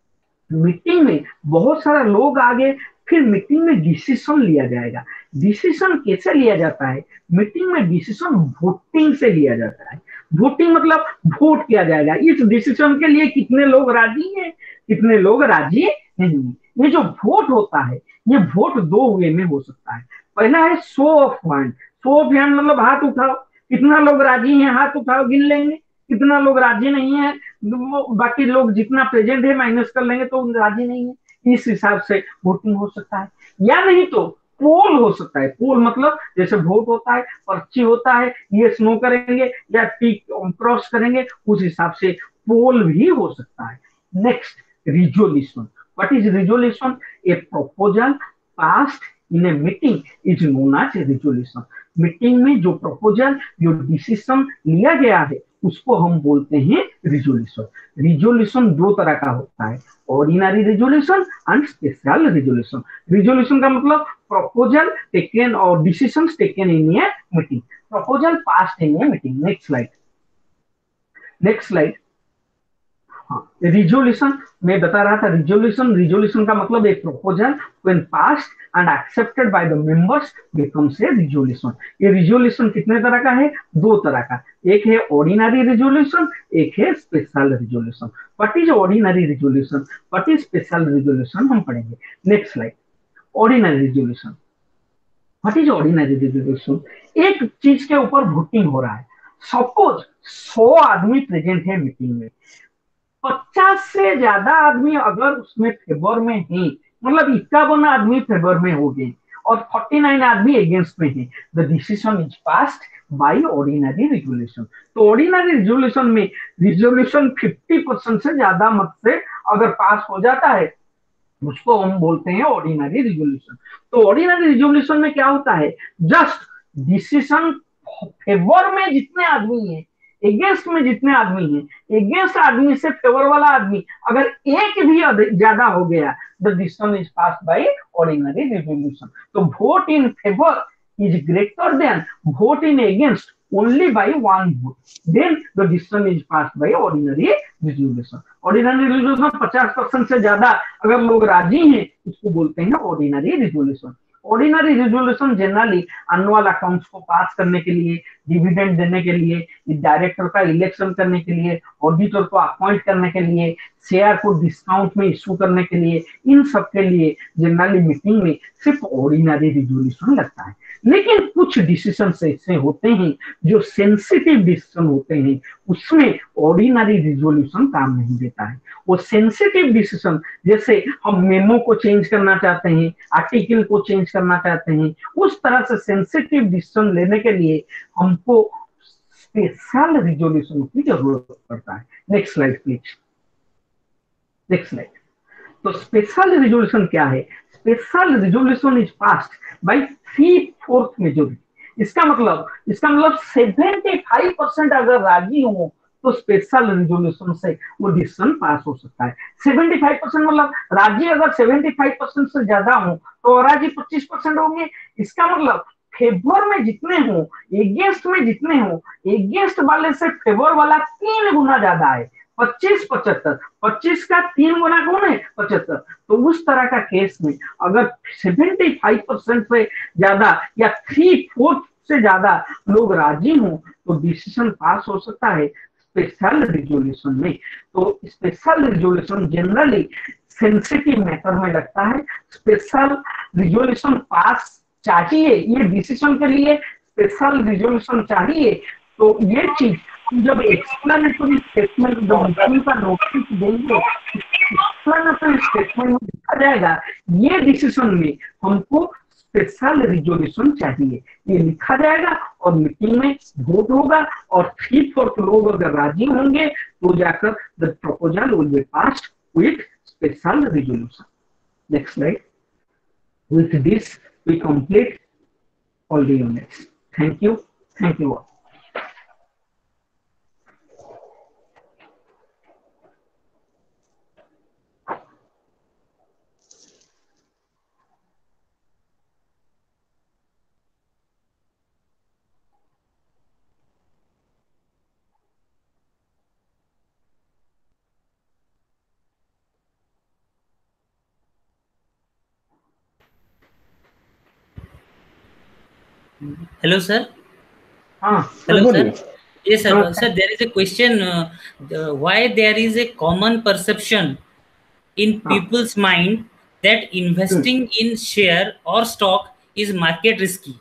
मीटिंग में बहुत सारे लोग आ गए, फिर मीटिंग में डिसीजन लिया जाएगा। डिसीजन कैसे लिया जाता है? मीटिंग में डिसीजन वोटिंग से लिया जाता है। वोटिंग मतलब वोट किया जाएगा, इस डिसीजन के लिए कितने लोग राजी हैं, कितने लोग राजी नहीं। ये जो वोट होता है, ये वोट दो वे में हो सकता है। पहला है show of hand. Show of hand मतलब हाथ उठाओ, कितना लोग राजी हैं हाथ उठाओ, गिन लेंगे। कितना लोग राजी नहीं है, बाकी लोग जितना प्रेजेंट है माइनस कर लेंगे तो राजी नहीं है। इस हिसाब से वोटिंग हो सकता है। या नहीं तो पोल हो सकता है। पोल मतलब जैसे वोट होता है, पर्ची होता है, ये नो करेंगे या टिक क्रॉस करेंगे, उस हिसाब से पोल भी हो सकता है। Next, resolution. What is resolution? A proposal passed in a meeting is known as resolution. Meeting में जो प्रपोजल, जो डिसीजन लिया गया है, उसको हम बोलते हैं रिजोल्यूशन। रिजोल्यूशन दो तरह का होता है, ordinary resolution and special resolution. Resolution का मतलब प्रपोजल टेकन और decisions taken in a meeting, proposal passed in a meeting. Next slide, next slide. हाँ, रिजोल्यूशन मैं बता रहा था। रिजोल्यूशन रिजोल्यूशन का मतलब एक proposal when passed and accepted by the members becomes a resolution. ये रिजोल्यूशन कितने तरह का है? दो तरह का। एक है ऑर्डिनरी रिजोल्यूशन, एक है special resolution. What is ordinary resolution, what is special resolution, हम पढ़ेंगे। Next slide, ordinary resolution. What is ordinary resolution? एक चीज के ऊपर वोटिंग हो रहा है। सपोज सौ आदमी प्रेजेंट है मीटिंग में, पचास से ज्यादा आदमी अगर उसमें फेवर में है, मतलब इक्यावन आदमी फेवर में हो गए और उनचास आदमी अगेंस्ट में है, the decision is passed by ordinary resolution. तो ऑर्डिनरी रिजोल्यूशन में रिजोल्यूशन पचास परसेंट से ज्यादा मत से अगर पास हो जाता है, उसको हम बोलते हैं ऑर्डिनरी रिजोल्यूशन। तो ऑर्डिनरी रिजोल्यूशन में क्या होता है? जस्ट डिसीजन फेवर में जितने आदमी हैं, अगेंस्ट में जितने आदमी हैं, अगेंस्ट आदमी से फेवर वाला आदमी अगर एक भी ज्यादा हो गया, the decision is passed by ordinary resolution. तो vote in favour is greater than vote in against only by one vote, then the decision is passed by ordinary resolution. Ordinary resolution पचास परसेंट से ज्यादा अगर लोग राजी हैं, उसको बोलते हैं ordinary resolution. Ordinary resolution generally annual accounts को पास करने के लिए, डिविडेंड देने के लिए, डायरेक्टर का इलेक्शन करने के लिए, ऑडिटर को अपॉइंट करने के लिए, शेयर को डिस्काउंट में इश्यू करने के लिए, इन सब के लिए जनरली मीटिंग में सिर्फ ऑर्डिनरी रिजोल्यूशन लगता है। लेकिन कुछ डिसीजन ऐसे होते हैं जो सेंसिटिव डिसीजन होते हैं, उसमें ऑर्डिनरी रिजोल्यूशन काम नहीं देता है। वो सेंसिटिव डिसीजन, जैसे हम मेमो को चेंज करना चाहते हैं, आर्टिकल को चेंज करना चाहते हैं, उस तरह से सेंसिटिव डिसीजन लेने के लिए हमको स्पेशल रिजोल्यूशन की जरूरत पड़ता है। Next slide please, next slide. तो स्पेशल रिजोल्यूशन क्या है? Special resolution is passed by three fourth majority. इसका मतलब इसका मतलब सेवेंटी फाइव परसेंट अगर राजी हो तो स्पेशल रिजोल्यूशन से वो डिसीजन पास हो सकता है। सेवेंटी फाइव परसेंट मतलब राजी अगर सेवेंटी फाइव परसेंट से ज्यादा हो तो राजी पच्चीस परसेंट होंगे। इसका मतलब फेवर में जितने हो, एगेंस्ट में जितने हो, एगेंस्ट वाले से फेवर वाला तीन गुना ज्यादा है। पच्चीस पचहत्तर, पच्चीस का तीन गुना कौन है? पचहत्तर। तो उस तरह का केस में अगर सेवेंटी फाइव परसेंट से ज्यादा या थ्री फोर्थ से ज्यादा लोग राजी हो तो डिसीजन पास हो सकता है स्पेशल रिजोल्यूशन में। तो special resolution generally sensitive matter में लगता है। स्पेशल रिजोल्यूशन पास चाहिए, ये डिसीजन के लिए स्पेशल रिजोल्यूशन चाहिए। तो ये चीज जब एक्सप्लेनेटरी स्टेटमेंट का नोटिस देंगे, एक्सप्लेनेटरी स्टेटमेंट में लिखा जाएगा ये डिसीजन में हमको स्पेशल रिजोल्यूशन चाहिए, ये लिखा जाएगा और मीटिंग में वोट होगा और थ्री फोर्थ लोग अगर राजी होंगे तो जाकर the proposal will be passed with special resolution. Next slide. With this we complete all the units. Thank you, thank you all. Hello, sir. Ah, hello, sir. Yes, sir. Ah, sir, there is a question. Uh, the, why there is a common perception in people's ah. mind that investing hmm. in share or stock is market risky?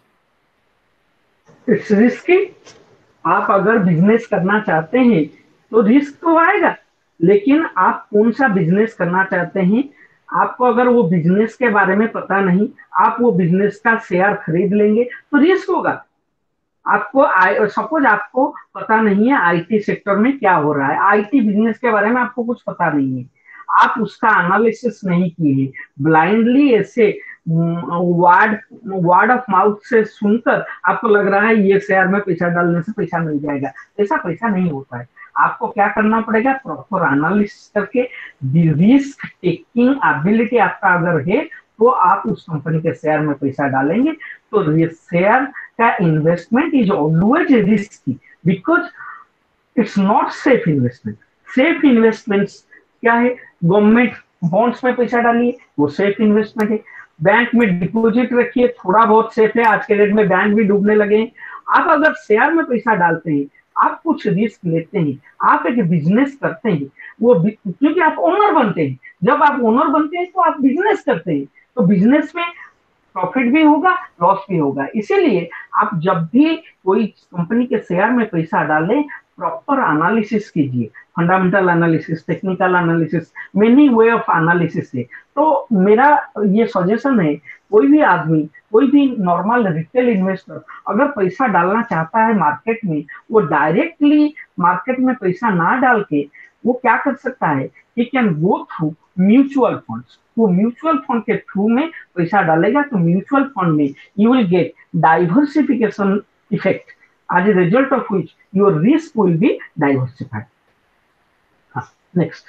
It's risky. आप अगर business करना चाहते हैं तो risk तो आएगा, लेकिन आप कौन सा बिजनेस करना चाहते हैं? आपको अगर वो बिजनेस के बारे में पता नहीं, आप वो बिजनेस का शेयर खरीद लेंगे तो रिस्क होगा। आपको सपोज आपको पता नहीं है आईटी सेक्टर में क्या हो रहा है, आईटी बिजनेस के बारे में आपको कुछ पता नहीं है, आप उसका एनालिसिस नहीं किए, ब्लाइंडली ऐसे वर्ड वर्ड ऑफ माउथ से सुनकर आपको लग रहा है ये शेयर में पैसा डालने से पैसा मिल जाएगा, ऐसा पैसा नहीं होता है। आपको क्या करना पड़ेगा? प्रॉपर एनालिसिस करके रिस्क टेकिंग एबिलिटी आपका अगर है तो आप उस कंपनी के शेयर में पैसा डालेंगे। तो शेयर का investment is always risky because it's not safe investment. Safe investment क्या है? गवर्नमेंट बॉन्ड्स में पैसा डालिए, वो सेफ इन्वेस्टमेंट है। बैंक में डिपॉजिट रखिए, थोड़ा बहुत सेफ है, आज के डेट में बैंक भी डूबने लगे हैं। आप अगर शेयर में पैसा डालते हैं, आप कुछ रिस्क लेते हैं, आप एक बिजनेस करते हैं, वो क्योंकि आप ओनर बनते हैं। जब आप ओनर बनते हैं तो आप बिजनेस करते हैं, तो बिजनेस में प्रॉफिट भी होगा, लॉस भी होगा। इसीलिए आप जब भी कोई कंपनी के शेयर में पैसा डालें, प्रॉपर एनालिसिस कीजिए, fundamental analysis, technical analysis, many way of analysis है। तो मेरा ये सजेशन है, कोई भी आदमी, कोई भी नॉर्मल रिटेल इन्वेस्टर अगर पैसा डालना चाहता है मार्केट में, वो डायरेक्टली मार्केट में पैसा ना डाल के वो क्या कर सकता है? He can go through mutual funds. वो म्यूचुअल फंड के थ्रू में पैसा डालेगा तो म्यूचुअल फंड में you will get diversification effect, as a result of which your risk will be diversified. हाँ, next.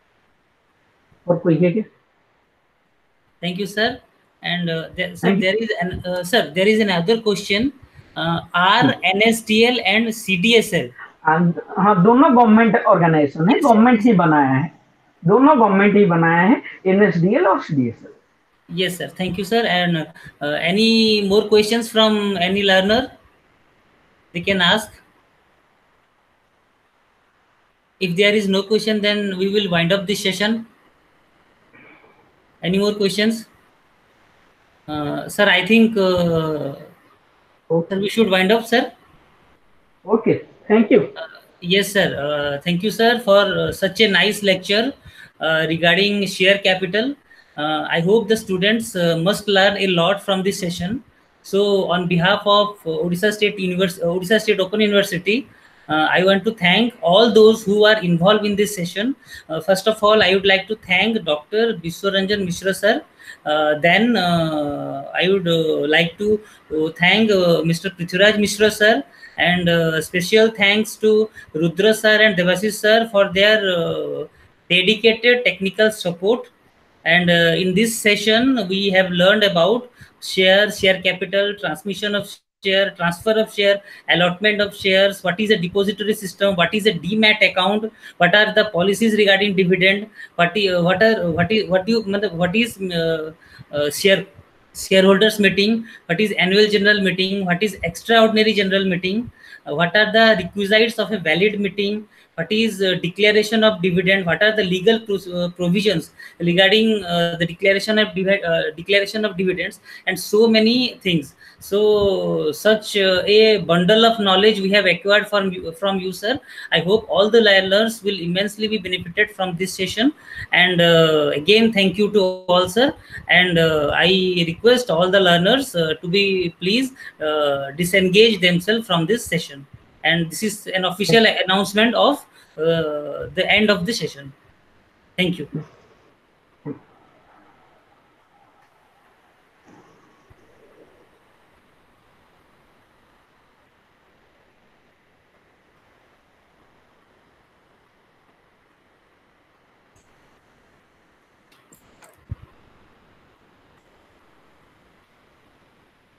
और कोई है क्या? Thank you, sir. And uh, there, sir, there is an uh, sir, there is another question. Uh, are hmm. N S D L and C D S L? हाँ, दोनों government organization है, government ही बनाया है, दोनों government ही बनाया है, N S D L और C D S L. Yes, sir. Thank you, sir. And uh, any more questions from any learner? they can ask. If there is no question, then we will wind up this session. Any more questions? Uh, sir, I think uh, Okay. sir, we should wind up, sir. Okay, thank you. Uh, yes, sir. Uh, thank you, sir, for uh, such a nice lecture uh, regarding share capital. Uh, I hope the students uh, must learn a lot from this session. So, on behalf of uh, Odisha State University, Odisha State Open University, uh, I want to thank all those who are involved in this session. Uh, first of all, I would like to thank Doctor Biswaranjan Mishra, sir. Uh, then uh, I would uh, like to uh, thank uh, Mister Prithviraj Mishra, sir, and uh, special thanks to Rudra sir and Devashish sir for their uh, dedicated technical support. And uh, in this session, we have learned about share, share capital, transmission of share, transfer of share, allotment of shares, what is a depository system, what is a demat account, what are the policies regarding dividend, what is what are what is what you what is uh, uh, share shareholders meeting, what is annual general meeting, what is extraordinary general meeting, uh, what are the requisites of a valid meeting, what is uh, declaration of dividend, what are the legal pro uh, provisions regarding uh, the declaration of uh, declaration of dividends, and so many things. So such uh, a bundle of knowledge we have acquired from you, from you, sir. I hope all the learners will immensely be benefited from this session. And uh, again, thank you to all, sir. And uh, I request all the learners uh, to be please uh, disengage themselves from this session. And this is an official announcement of uh, the end of the session. Thank you.